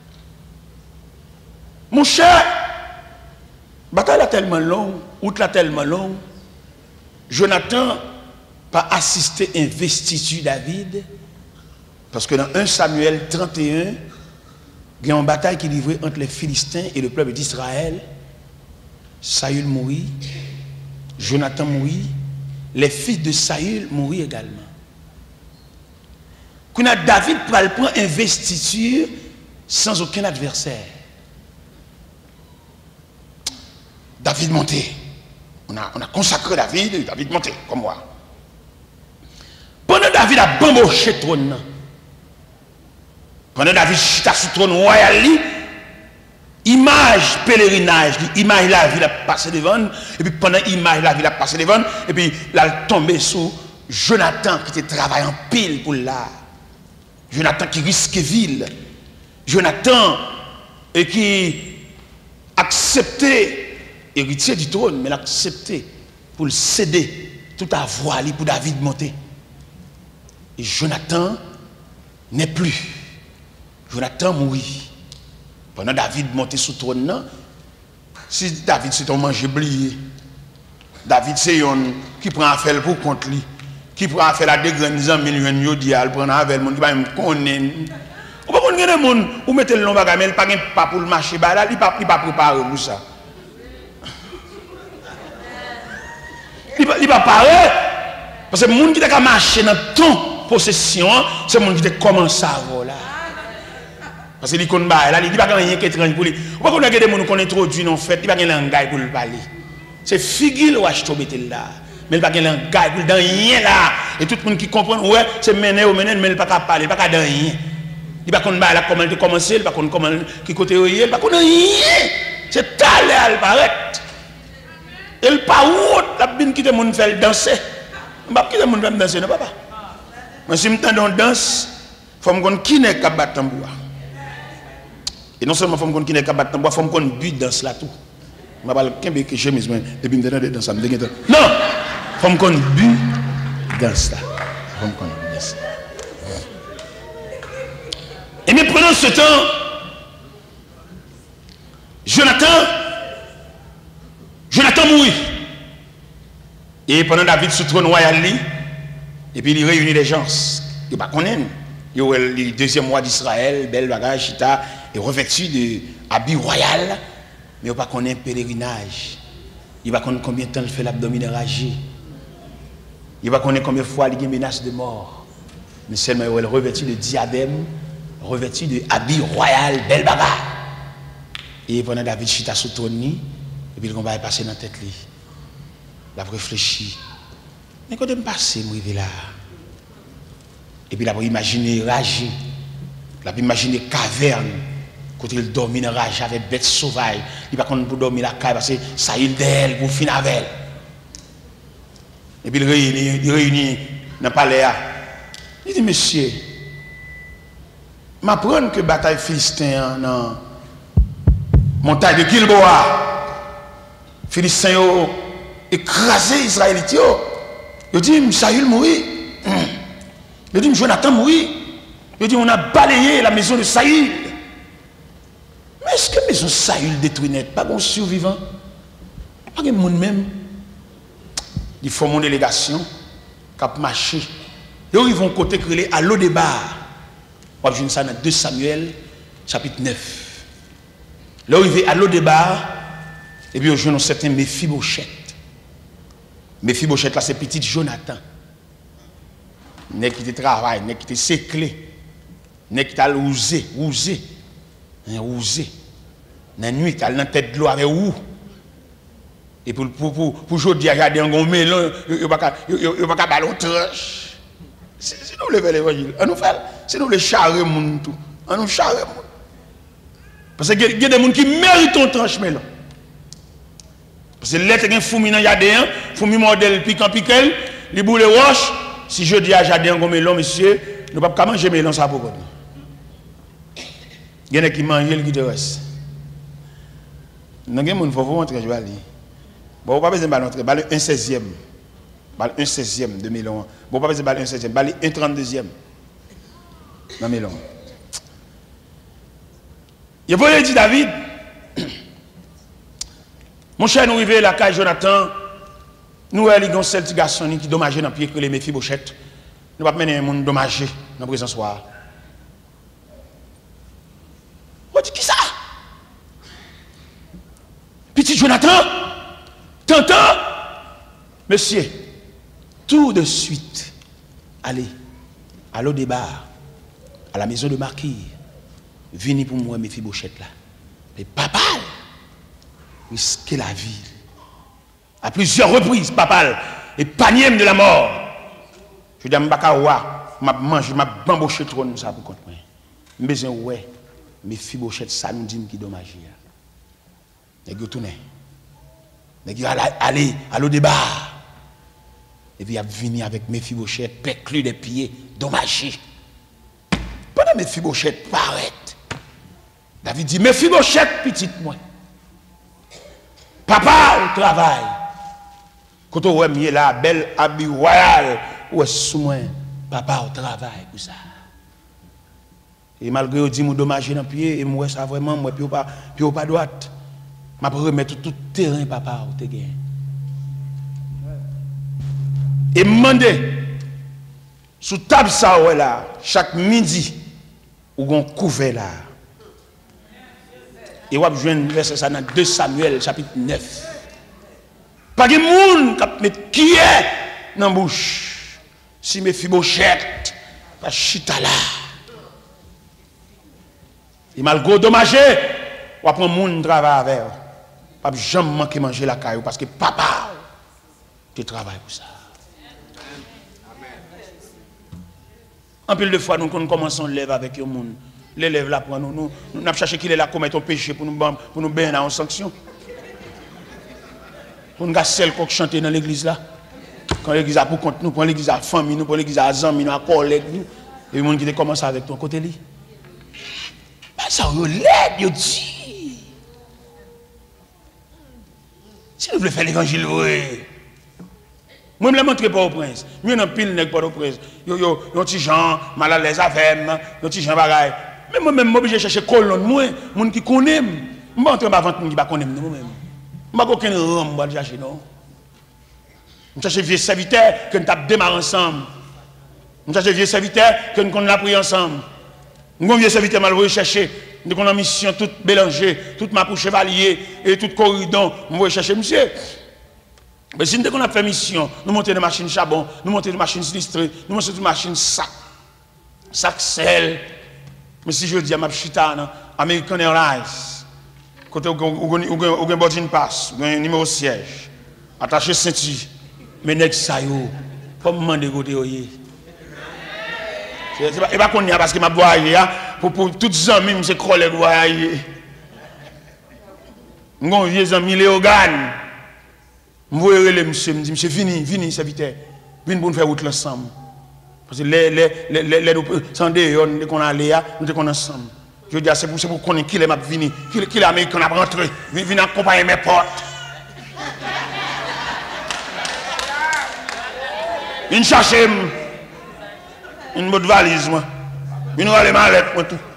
Mon cher, bataille est tellement longue, outre la tellement longue, Jonathan pas assisté à investiture David. Parce que dans 1 Samuel 31, il y a une bataille qui est livrée entre les Philistins et le peuple d'Israël. Saül mourit, Jonathan mourit, les fils de Saül mourit également. Quand David prend investiture sans aucun adversaire. David monté. On a consacré David monté, comme moi. Pendant David a bamboché le trône. Pendant David chita sur le trône royal, image pèlerinage, image la ville a passé devant, et puis pendant image la ville a passé devant, et puis là a tombé sur Jonathan qui était travaillé en pile pour là. Jonathan qui risque ville. Jonathan et qui acceptait, héritier du trône, mais l'acceptait pour le céder tout à voix pour David monter. Et Jonathan n'est plus Jonathan mourit. Pendant David monté sous le trône, si David c'est un manger blié, David c'est un qui prend affaire pour contre lui, qui prend affaire à des grands amis, il dit al prend avec monde qui va me connaître. Ou pas connaître des monde ou mettre le long bagage mais il pas pour le marché là, il pas préparé pour ça. Il pas paré parce que monde qui t'a marché dans ton possession, c'est monde qui t'a commencé à voler. Parce que il connaît là, il dit pas rien qui étrange pour lui. Ou pas connaître des monde qu'on introduit en fait, il pas un langage pour le parler. C'est figure ou acheter là. Mais il pas un langage pour dans rien là. Et tout le monde qui comprend ouais, c'est mener mais il pas capable parler, il pas capable rien. Il pas connaître là comment il commencer, il pas connaître comment qui côté il pas connaître rien. C'est talé à paraître. Il pas où la bin qui te monde faire danser. Pas qui te monde faire danser non papa. Moi si m'tend danse, faut me connaître qui n'est capable battre tambour. Et non seulement faut me connaître qui n'est capable battre tambour, faut me connaître but dans cela tout. Je ne vais pas dire que chemise depuis que je dans ça. Non, faut me connaître but dans cela. Faut me connaître but dans cela. Et mais pendant ce temps, Jonathan mourit. Et pendant David sous trône royal, et puis il réunit les gens. Il ne pas connaître. Il y a le deuxième roi d'Israël, bel bagage, chita, et revêtu de habit royal, mais il ne pas connaître pèlerinage. Il ne va connaître combien de temps il fait l'abdomen ragé. Il va connaître combien de fois il y a une menace de mort. Mais seulement il est revêtu de diadème, revêtu de habit royal, bel bagage. Et pendant David chita sous trône, et puis il va passer dans la tête. Il a réfléchi. Mais quand je passe, je là. Et puis il a imaginé rage. Il a imaginé caverne. Quand il dormit dans rage avec bêtes sauvages. Il va pour dormir la caille parce que ça il d'elle pour finir avec elle. Et puis il réunit dans le palais. Il dit, monsieur, m'apprendre que bataille philistin dans montagne de Gilboa, Philistins ont écrasé Israélites. Il dit, Saül mourit. Il dit, Jonathan mourit. Il dit, on a balayé la maison de Saül. Mais est-ce que la maison de Saül détruit net? Pas bon survivant. Pas de monde même. Ils font mon délégation, cap marché. Et ils vont côté créé à l'eau des bars. On va ça dans 2 Samuel, chapitre 9. Là, ils vont à l'eau des bars, et puis ils jouent un certain Mephibosheth. Mephibosheth, là, c'est petit Jonathan. N'est qui te travaille, n'est qui te séclé, n'est qui t'a ousé. Dans la nuit, t'as dans tête de l'eau avec où. Et pour aujourd'hui, regarder un gros melon, il n'y a pas ballon tranche. Si nous levons l'évangile, on nous fait, si nous les charrer, on nous charrer. Parce qu'il y a des gens qui méritent un tranche melon. Parce que l'être est fourmi dans le jardin, fourmi modèle piquant, les boules roches. Si je dis à jardin un gros melon, monsieur, nous ne pouvons pas manger melon ça pour vous. Il y en a qui mangent le qui te reste. Nous avons des gens qui vont montrer, je vais aller. Bon, pas besoin de ballon, balle 1/16e. Balle 1/16e de Mélon. Bon, pas besoin de balle 1/16e, balle 1/32e. Dans Mélon. Il faut dire David, mon cher, nous arrivons à la cage Jonathan, nous avons un seul petit garçon qui dommagé dans le pied que les Mephibosheth. Nous ne pouvons pas mener un monde dommagé dans la présence soir. On dit qui ça? Petit Jonathan? T'entends? Monsieur, tout de suite, allez, à l'eau des bars, à la maison de Marquis, venez pour moi, Mephibosheth là. Mais papa, risquer la vie. À plusieurs reprises, papa, et panier de la mort. Je dis à Mbakawa, m'a mangé, m'a bamboché trop de ça pour contre moi. Mais ouais, Mephibosheth, ça nous dit qui dommage. Et vous tournez. Mais il aller à l'eau débat. Et puis il a venu avec Mephibosheth, péclu des pieds, dommagé. Pendant Mephibosheth paraît, David dit, Mephibosheth, petite moi. Papa, au travail. Quand on voit là, belle habit royal, ou est sous moi, papa au travail, pour ça. Et malgré que dit me dommager dans pied et moi ça vraiment moi puis pas droite. M'a remettre tout terrain papa ou te gain. Et demander sous table ça ouais là chaque midi ou gon couvert là. Et on joindre verset ça dans 2 Samuel chapitre 9. Pas de monde qui met qui est dans bouche. Si mes Mephibosheth pas chita là. Et malgré dommagé, on prend monde travail avec. Pas jamais manquer manger la caillou parce que papa tu travailles pour ça. En pile de fois nous commençons à lever avec le monde. L'élève là pour nous n'a cherché qu'il est là commettre un péché pour nous baigner en sanction. Pour nous gasser qu'on chanter dans l'église là. Quand l'église a pour compte nous, pour l'église à famille, nous pour l'église à amis, nous à collègues nous. Et le monde qui commence avec ton côté là. Ça vous l'aide, yo dit. Si vous voulez faire l'évangile, oui. Moi, je me montre pas au prince. Moi, je pile nèg pas au prince. Yo petit Jean, mal à l'aise avec moi, yo petit Jean bagaille. Mais moi-même, je obligé chercher colonne, moi, moun qui connaît. Je ne rentre pas avant moun qui pas connaît moi-même. Je n'ai pas aucun rang pour chercher, non. Je cherche vieux serviteurs que nous avons démarré ensemble. Je cherche vieux serviteurs que nous avons appris ensemble. Nous avons vieux serviteurs mal recherché. Nous avons une mission toute mélangée, toute ma pour chevalier et tout corridon. Nous avons cherché, monsieur. Mais si nous avons fait mission, nous montons des machines charbon, nous montons des machines sinistrées, nous montons des machines sac sel. Mais si je dis à ma chita, American Airlines, quand on a un boarding pass, un numéro de siège, attaché ceinture, mais nèg sa yo, pas me demander côté yoyé. C'est pas qu'on y a parce que m'a voyé pour toutes les amis, c'est collègue voyé. Mon vieux ami Léogane, je voyais le monsieur, me dit monsieur vini serviteur, vini pour nous faire route ensemble. Parce que les sans dehors, nous qu'on allait nous qu'on ensemble. Je dis c'est pour qu'on qui les m'a vini, qui l'américain a rentré, vini accompagner mes potes. Vini chercher une bonne valise moi. Vini aller malette moi tout.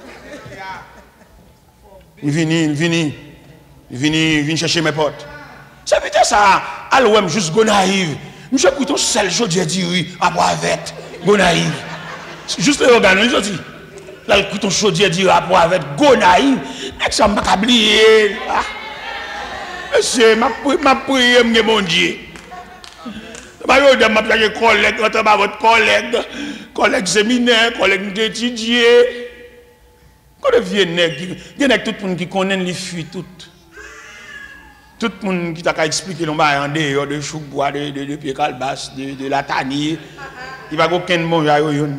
Vini chercher mes potes. Ça veut dire ça, alors juste go naïve. Monsieur écoute ton seul jour de dire oui après avec go naïve. Juste le organe je dis. Là écoute ton jour de dire après avec go naïve. Est ça m'a oublié. Monsieur m'a prié mon Dieu. Bah yo de m'a plaqué collègue entre votre collègue séminaire, collègue d'étudier. Quand le vieux nèg, il y a tout le monde qui connaît les fuit tout. Tout le monde qui t'a expliqué l'on va en dehors de choubois, de pied calbas, de la tanier. Il va aucun mot à yo.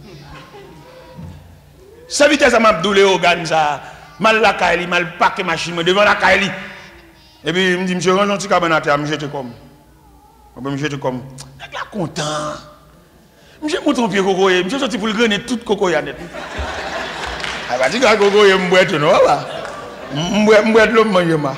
Ça vitesse m'a doulé organe ça. Mal la kaili, mal paquet machine devant la kaili. Et puis il me dit monsieur range un petit cabane à terre, me jeter comme. Me jeter comme. Nèg la content. Monsieur monte ton pied cocoyer, monsieur sorti pour le grainer tout cocoyer net. Ah bah dis que cocoyer m'boite non là. M'boite l'homme manger ma.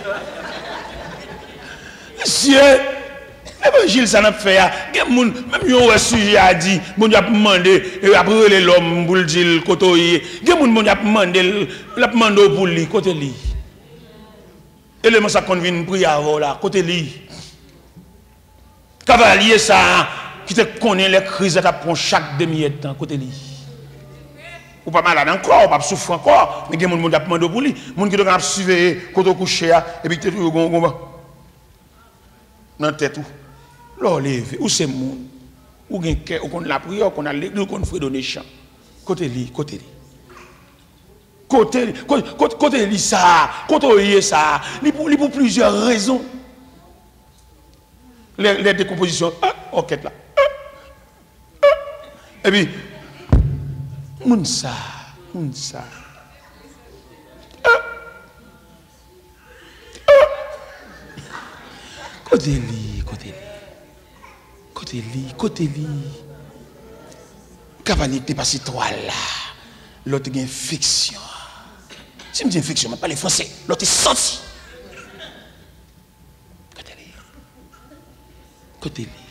Monsieur, l'évangile ça n'a fait même yon sujet a dit, mon a demandé et après les l'homme pour le dire côté, mon a demandé, l'a demandé pour lui côté lui. Et le ça qu'on vient prier avant là côté lui. Cavalier ça qui te connaît les crises à prendre chaque demi-temps côté lui. Ou pas malade encore, ou pas souffrir encore, mais mon a demandé pour lui, mon qui doit surveiller côté coucher et puis te dans tête ou là levé ou c'est moun ou gen cœur ou qu'on la prière qu'on a l'église qu'on fait donner chant côté li côté ça côté ça li pour plusieurs raisons les décompositions enquête là et puis moun ça côté li. Cavalier t'es passé trois là. L'autre gagne fiction. Si me dis fiction, je parle français. L'autre est senti.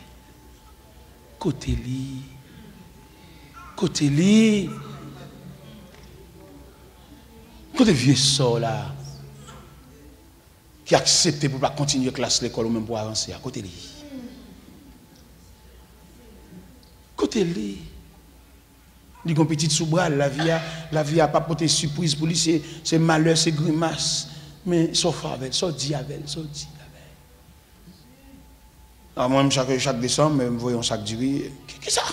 Côté li. Côté vieux sort là, qui a accepté pour ne pas continuer classe l'école ou même pour avancer, à côté de lui. Côté de lui. Il y a une petite sous-bras, la vie a pas porté surprise pour lui, c'est malheur, c'est grimace. Mais sauf avec, sauf dit avec, sauf dit avec. Alors moi, chaque décembre, je vois un sac de riz. Qu'est-ce que ça?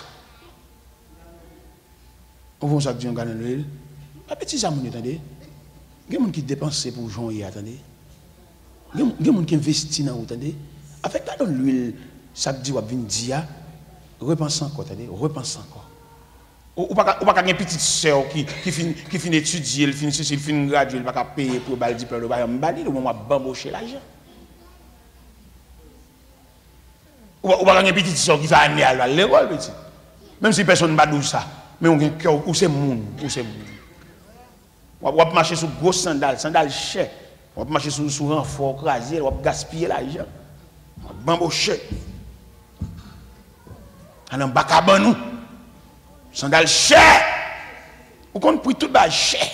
On voit un sac de riz, on gagne l'huile. Pas petit ça, vous entendez? Il y a des gens qui dépensent pour joindre, attendez. Il y a des gens qui investissent dans vous, attendez. Avec là, dans l'huile, sac de riz, on vient dire, repense encore, attendez, repense encore. Ou pas une petite soeur qui finit d'étudier, elle finit graduer, elle va pas payer pour le diplôme, elle va me ou va bambocher l'argent. Ou pas une petite soeur qui fait aller à l'école, petit. Même si personne ne va dire ça, mais on a un cœur, où c'est monde, où c'est monde. On va marcher sur gros sandales chers. On va marcher sur renfort crasé, on va gaspiller l'argent. On va bambocher. On a un bac à banou. Sandales chères. Ou qu'on prie tout bas cher.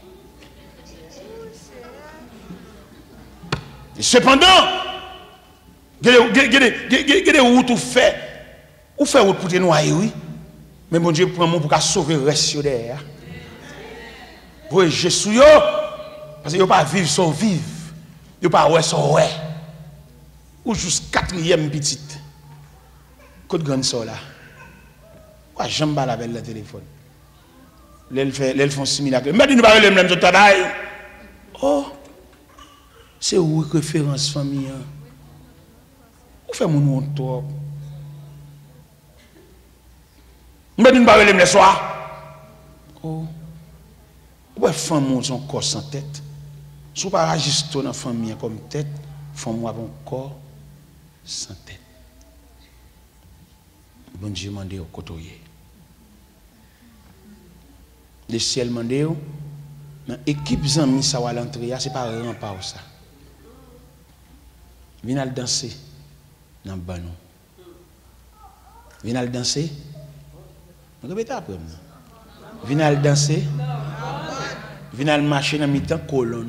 Et cependant, il y a des routes où fait route pour te noyer, oui. Mais mon Dieu prend mon pour sauver le reste derrière. Pour Jésus, parce que vous ne pas vivre sans vivre. Vous ne pas ouais sans ouais. Ou juste quatrième petite. Côte grande soeur là. Pourquoi j'aime pas la belle le téléphone? L'elle font similacre. Mais dis-nous pas le même travail. Oh, c'est où référence famille? Où fait mon nom toi? Mais dis-nous pas le même soir. Oh, où est femme son corps sans tête? Si vous pas agir dans la famille comme tête, femme avoir un corps sans tête. Bon Dieu m'a dit au côtoyer. Le ciel m'a dit, mais équipe zami ça va l'entrée, c'est pas rempart ça. Viens danser dans le banon. Viens danser. Répétez après. Viens danser. Viens marcher dans mi-temps colon.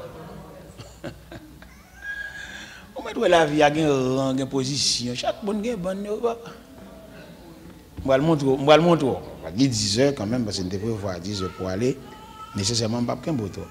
On met la vie à un rang, une position. Chaque bonne gain bonne. On va le montrer. Il y a 10 heures quand même, parce que nous devons voir 10 heures pour aller. Nécessairement, pas qu'un bouton.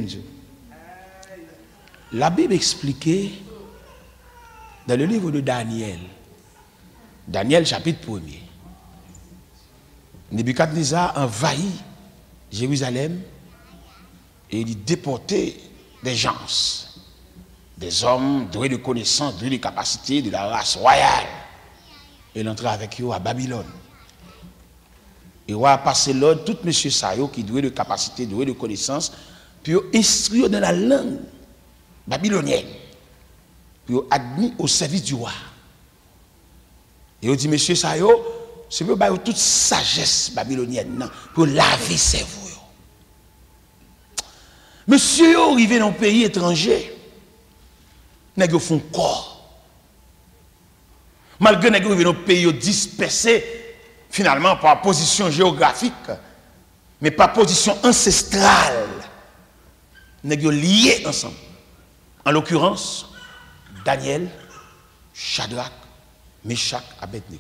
La Bible expliquait dans le livre de Daniel. Daniel, chapitre 1er. Nebuchadnezzar envahit Jérusalem et il déportait des gens, des hommes doués de connaissances, doués de capacités, de la race royale. Et il entrait avec eux à Babylone. Et on a passé l'ordre, tout monsieur Sayo qui doué de capacité, doué de connaissances, puis instruire dans la langue babylonienne, puis admis au service du roi. Et on dit, monsieur Sayo, c'est pour bailler toute sagesse babylonienne, pour laver ses cerveau. Monsieur arrivé dans un pays étranger, n'a pas font corps. Malgré que arrivé dans un pays dispersé, finalement par position géographique, mais par position ancestrale, n'a pas lié ensemble. En l'occurrence, Daniel, Shadrach, Meshach, Abednego.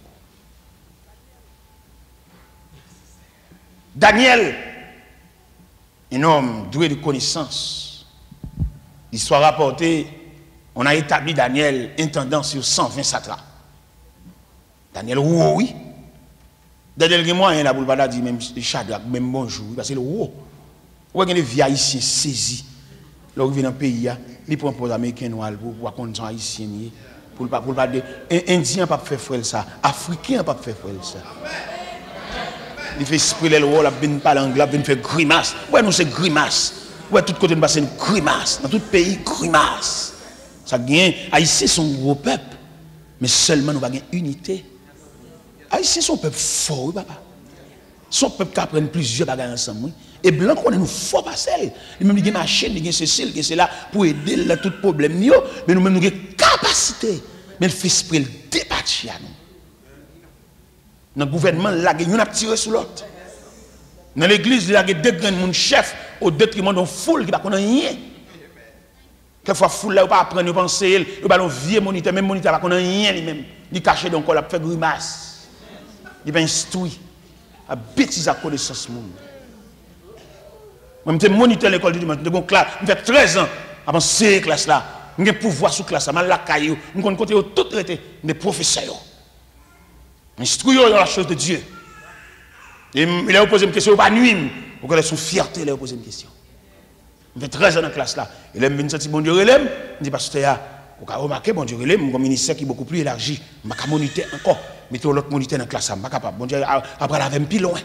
Daniel, un homme doué de connaissances. L'histoire rapportée, on a établi Daniel intendant sur 120 satrapes. Daniel, oui. Daniel, moi, il y a pour le dire même Shadrach, même bonjour, parce que le roi. Où est-ce que les vieux haïtiens saisis? Lorsqu'ils viennent dans le pays, ils prennent pour les Américains noirs pour conditions haïtiennes. Pour pas dire, Indien n'a pas fait frère ça, Africain n'a pas fait frère ça. Il fait exprimer le rôle, il ne parle anglais, il fait grimace. Ouais, nous c'est grimace. Ouais, tout côté nous passe une grimace. Dans tout pays, grimace. Ça gagne. Haïtiens sont gros peuple, mais seulement nous avons une unité. Haïtiens sont un peuple fort, papa. Son peuple qui apprend plusieurs bagages ensemble. Et blanc, on est nous fort passer. Lui-même, il a une chaîne, il a ceci, il a cela pour aider à tout problème. Mais nous-mêmes, nous avons une capacité. Mais le fait exprès, le débattre à nous. Dans le gouvernement, là, nous avons tiré sur l'autre. Dans l'église, il y a deux grands chefs au détriment d'une foule qui ne connaît rien. Quelquefois, foule là, il pas apprendre, il pas enseigner, il pas un vieux moniteur, même moniteur, il ne connaît rien lui-même. Il caché dans le corps, il fait grimace. Il pas instruit. Il bêtise à connaissance monde. Moi, je suis moniteur de l'école du dimanche, je fais 13 ans avant ces classes-là. Je pouvoir sur classe, je la caillou, je côté tout traité des professeurs. Instruire dans la chose de Dieu. Et il a posé une question, il pas nuire. Vous connaissez son fierté, il a posé une question. Je fais 13 ans dans la classe là. Et là, je me dis, bon Dieu, je dis, pasteur, vous avez remarqué, bon Dieu, mon ministère qui est beaucoup plus élargi. Je vais moniter encore. Mettez l'autre moniteur dans la classe, je ne suis pas capable. Bon Dieu, après, elle avait un plus loin.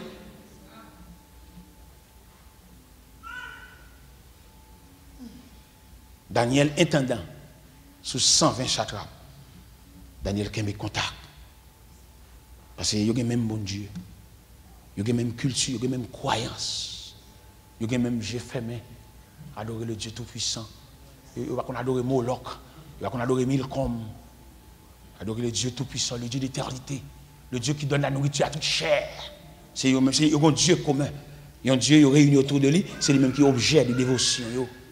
Daniel, intendant, sous 120 satrapes, Daniel qui a mes contacts. Parce qu'il y a même bon Dieu, il y a même culture, il y a même croyance, il y a même Dieu fermé, adorer le Dieu Tout-Puissant. Il va qu'on adore Moloch, il va qu'on adore Milcom, adorer le Dieu Tout-Puissant, le Dieu d'éternité, le Dieu qui donne la nourriture à toute chair. C'est un Dieu commun. Il y a un Dieu réuni autour de lui, c'est lui-même qui est objet de dévotion.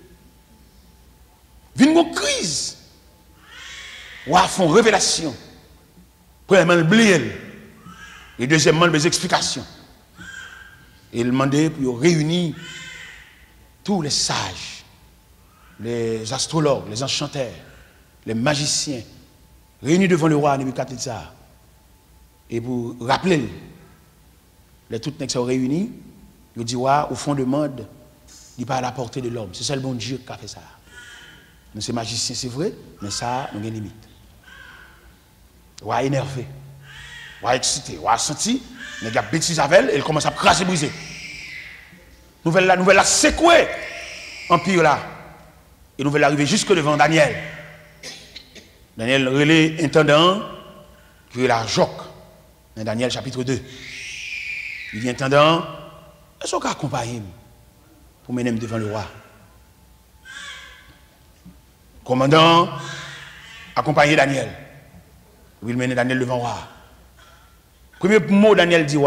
Vient une crise. Ou à fond révélation. Premièrement, le blier. Et deuxièmement, les explications. Et il demandait pour réunir tous les sages, les astrologues, les enchanteurs, les magiciens, réunis devant le roi Nebuchadnezzar. Et pour rappeler, les toutes nègres sont réunis, il dit, au fond de monde, il n'est pas à la portée de l'homme. C'est seul bon Dieu qui a fait ça. Nous sommes magiciens, c'est vrai, mais ça, nous avons une limite. Ou à énervé, ou à excité, ou à senti, nous avons bêtise avec elle, elle commence à craser, briser. Nouvelle la secouer, empire là. Et nous allons arriver jusque devant Daniel. Daniel relais intendant, qui est la Joc, dans Daniel chapitre 2. Il dit intendant, est-ce qu'on peut accompagner pour mener devant le roi? Commandant, accompagner Daniel. Il mène Daniel devant le roi. Premier mot, Daniel dit,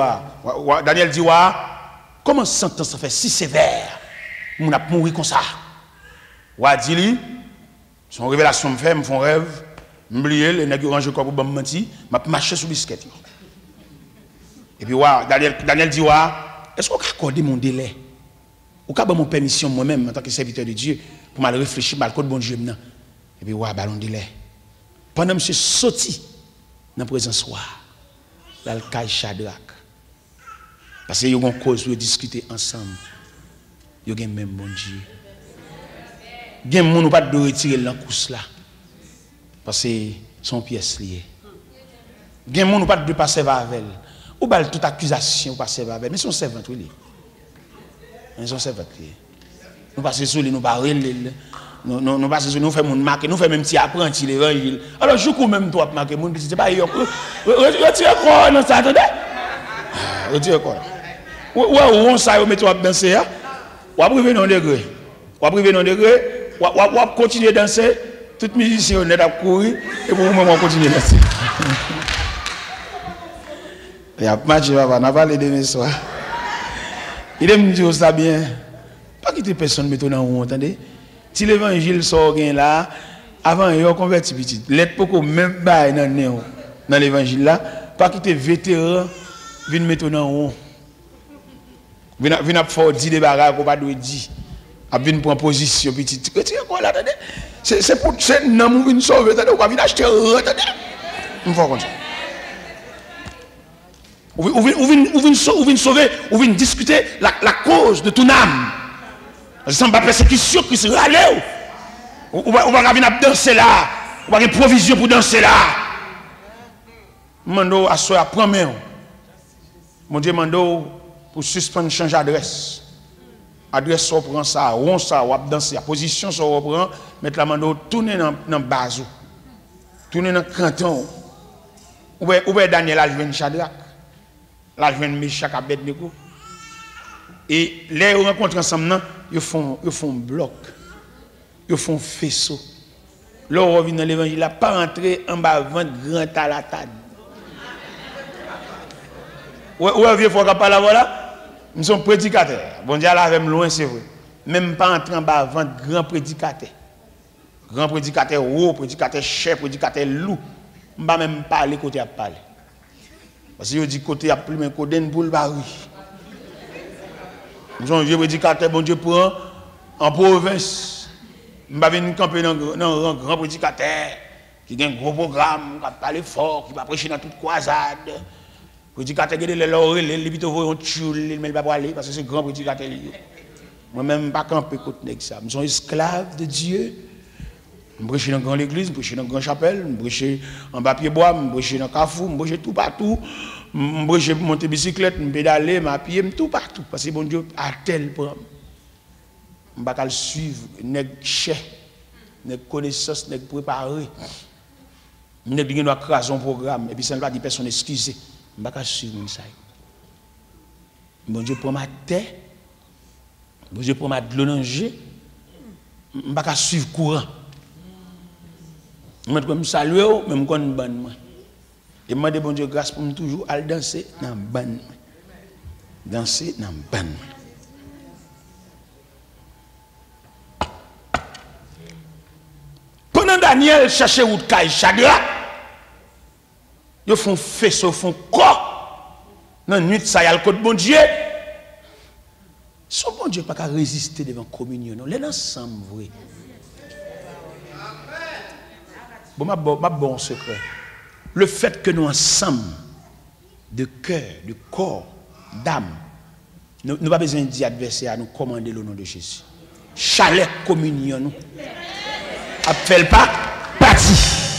comment sentence ça fait si sévère? On a mouru comme ça. Roi dit, son révélation me fait, me font rêve, m'oublier, les nègres rangent corps pour me mentir, m'a marché sur biscuit. Et puis Daniel dit, est-ce qu'on peut accorder mon délai? Ou qu'à mon permission moi-même en tant que serviteur de Dieu pour mal réfléchir mal code bon Dieu maintenant. Et puis ballon délai. Pendant que monsieur sorti dans présence roi, là le caille Shadrach. Parce que y a une cause pour discuter ensemble. Y a même bon Dieu. Il y a des gens qui ne peuvent pas retirer la course là. Parce que son pièce liée. Il y a des gens qui ne peuvent pas servir avec elle. Ou pas toute accusation pas servir avec elle. Mais son servant oui. Ils sont servants. Nous passons sur lui, nous parlons, nous passons sur nous, nous faisons marquer, nous faisons même petit apprenti l'évangile. Alors je cours même toi marquer, mon petit pas yo. Retire quoi dans ça attendez? Retire quoi? Ouais, on ça yo met toi danser hein? Ou priver non degré. Ou priver non degré, ou continuer danser, tout musicien on est à courir et pour moi on continue danser. Il y a match papa, n'a pas les demain soir. Il aime dire ça bien. Pas quitter personne mettre dans haut, entendez? Si l'évangile sort là, avant il y a converti petit. L'être beaucoup même bail dans l'évangile là, pas quitter vétéran venir mettre dans haut. Venir faire 10 débarras qu'on pas doit dire. A venir prendre position petit. Retire quoi là, attendez? C'est pour c'est non une sauver, attendez, on va venir acheter, attendez. On va comme ça. Ou vient sauver, ou vient discuter la cause de ton âme. Ça ne pas persécution qui se râle. Ou va venir danser là. Ou va avoir une provision pour danser là. Mando à soi prend main. Mon Dieu mando pour suspendre changer d'adresse. Adresse on prend ça, on ça, on danser, position ça on prend, mettre la mando tourner dans base. Tourner dans canton. Ou Daniel a joué Shadrach. Là, je viens de Meshach à Abednego. Et là, ils rencontrent ensemble, ils font bloc. Ils font faisceau. Là, on revient dans l'évangile, il n'a pas rentré en bas, 20 grands talatades. Ouais, vieux, faut qu'on parle là, voilà. Nous sommes prédicateurs. Bon Dieu, là, même loin, c'est vrai. Même pas entrer en bas avant grand prédicateur. Grand prédicateur haut, prédicateur chef, prédicateur loup. Je ne vais même pas parler côté à parler. Parce que je dis côté à plus, mais côté pour le baril. Nous sommes vieux prédicateurs, bon Dieu, prend en province. Je vais venir camper dans un grand prédicateur qui a un gros programme, qui va parler fort, qui va prêcher dans toute croisade. Prédicateur qui est les laurels, les vite on tue, mais il va pas aller parce que c'est grand prédicateur. Moi-même, je ne vais pas camper côté ça. Nous sommes esclaves de Dieu. Je prêche dans grande église, je prêche dans grande chapelle, je prêche en bas pied bois, je prêche dans Carrefour, je prêche tout partout. Je prêche pour monter bicyclette, je pédaler, je pied, tout partout. Parce que bon Dieu a tel programme. Je ne vais pas le suivre, nèg cher, nèg connaissance, nèg préparé. Nèg qui doit craser un programme et puis ça ne va pas dire personne excusez. Je ne vais pas suivre ça. Bon Dieu prend ma tête, bon Dieu prend ma de l'onanger, je ne vais pas suivre courant. Je me salue, mais je me connais ban. Et je demande bon Dieu grâce pour me toujours aller danser dans le ban. Danser dans le ban. Pendant Daniel cherchait où de Chadra, ils font faisceau, font corps. Dans la nuit, ça y a le code bon Dieu. Son bon Dieu n'a pas résister devant la communion. Non, les ensemble, vrai. Bon, bon secret. Le fait que nous ensemble, de cœur, de corps, d'âme, nous n'avons pas besoin de dire adversaire à nous commander le nom de Jésus. Chalet communion, nous. Fait le pas, parti.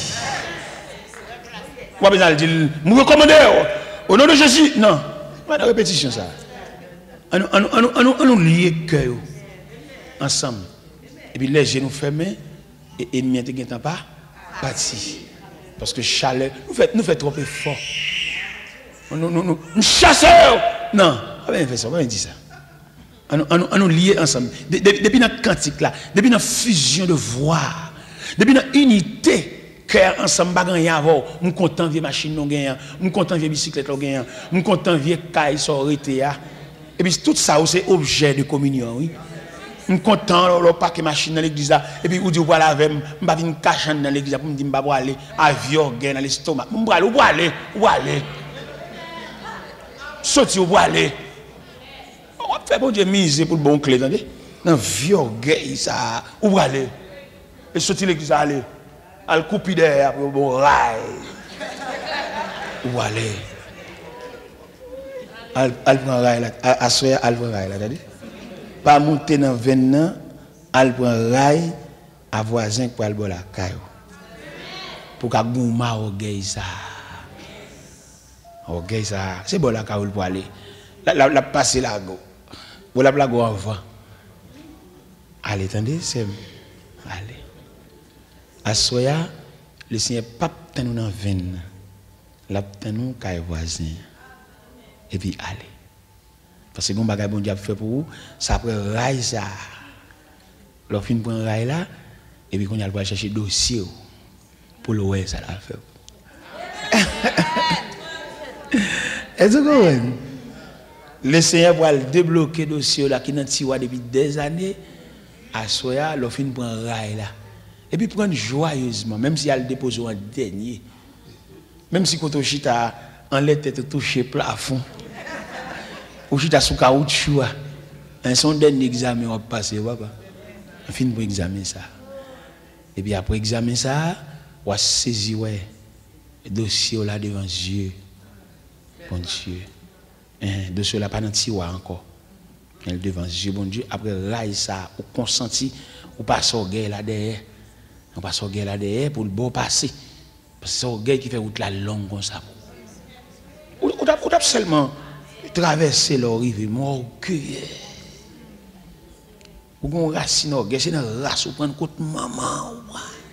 Vous avez besoin de dire, nous recommandons au nom de Jésus. Non, pas de répétition ça. On nous lier cœur ensemble. Et puis les genoux fermés et l'ennemi ne pas parti. Parce que chalet, nous fait trop fort. Nous chassons. Non, on va faire ça, on va dire ça. On nous lier ensemble. Depuis notre cantique là, depuis notre fusion de voix, depuis notre unité, cœur ensemble, bagan avant, nous content vieille machine non gagnant, nous content vieille bicyclette non gagnant, nous content vieille caille sorité là. Et puis tout ça c'est objet de communion, oui. Nous content le paquet machine dans l'église là et puis ou dit voilà avec m'pa venir cacher dans l'église pour me dire m'pa aller avion gain dans l'estomac. M'pa aller ou aller. Sorti ou aller. On va faire bon Dieu miser pour le bon clé attendez. Dans vieux gay ça ou aller. Et sorti l'église aller. Al couper derrière pour bon rail. Ou aller. Al prend rail là, assoya al prend rail là, attendez. Pas monter dans 20 ans, al prend rail à voisin pour aller la caillou. Pour qu'a gouma au gay ça. Au gay ça, c'est bon la caillou pour aller. La passer la go. Ou la go avant. Allez, attendez, c'est allez. Assoya, le Seigneur pape nous dans 20 ans. La nous caillou voisin. Et puis allez. Parce que bon bagay bon Dieu fait pour vous, ça prend rail ça. Leur fin prend rail là et puis qu'on y a le chercher dossier pour le ouais ça la fait. Est-ce que le Seigneur va débloquer dossier là qui dans tiroir depuis des années à soya leur fin prend rail là. Et puis prendre joyeusement même si elle dépose en dernier. Même si quand on chita en tête touché plafond. Ou si tu as sous caoutchouc, un son dernier examen va passer, papa. On finit pour examiner ça. Et puis après examiner ça, on va saisir le dossier là devant Dieu. Bon Dieu. Le dossier là pas dans le tiroir encore. Devant Dieu, bon Dieu. Après rail ça, on consenti, on passe au gars là derrière. On passe au gars là derrière pour le bon passer. Parce que c'est au gars qui fait route la longue comme ça. Ou t'as seulement traverser leur rive, mon orgueil. Ou qu'on racine orgueil, c'est dans race ou prendre côté maman.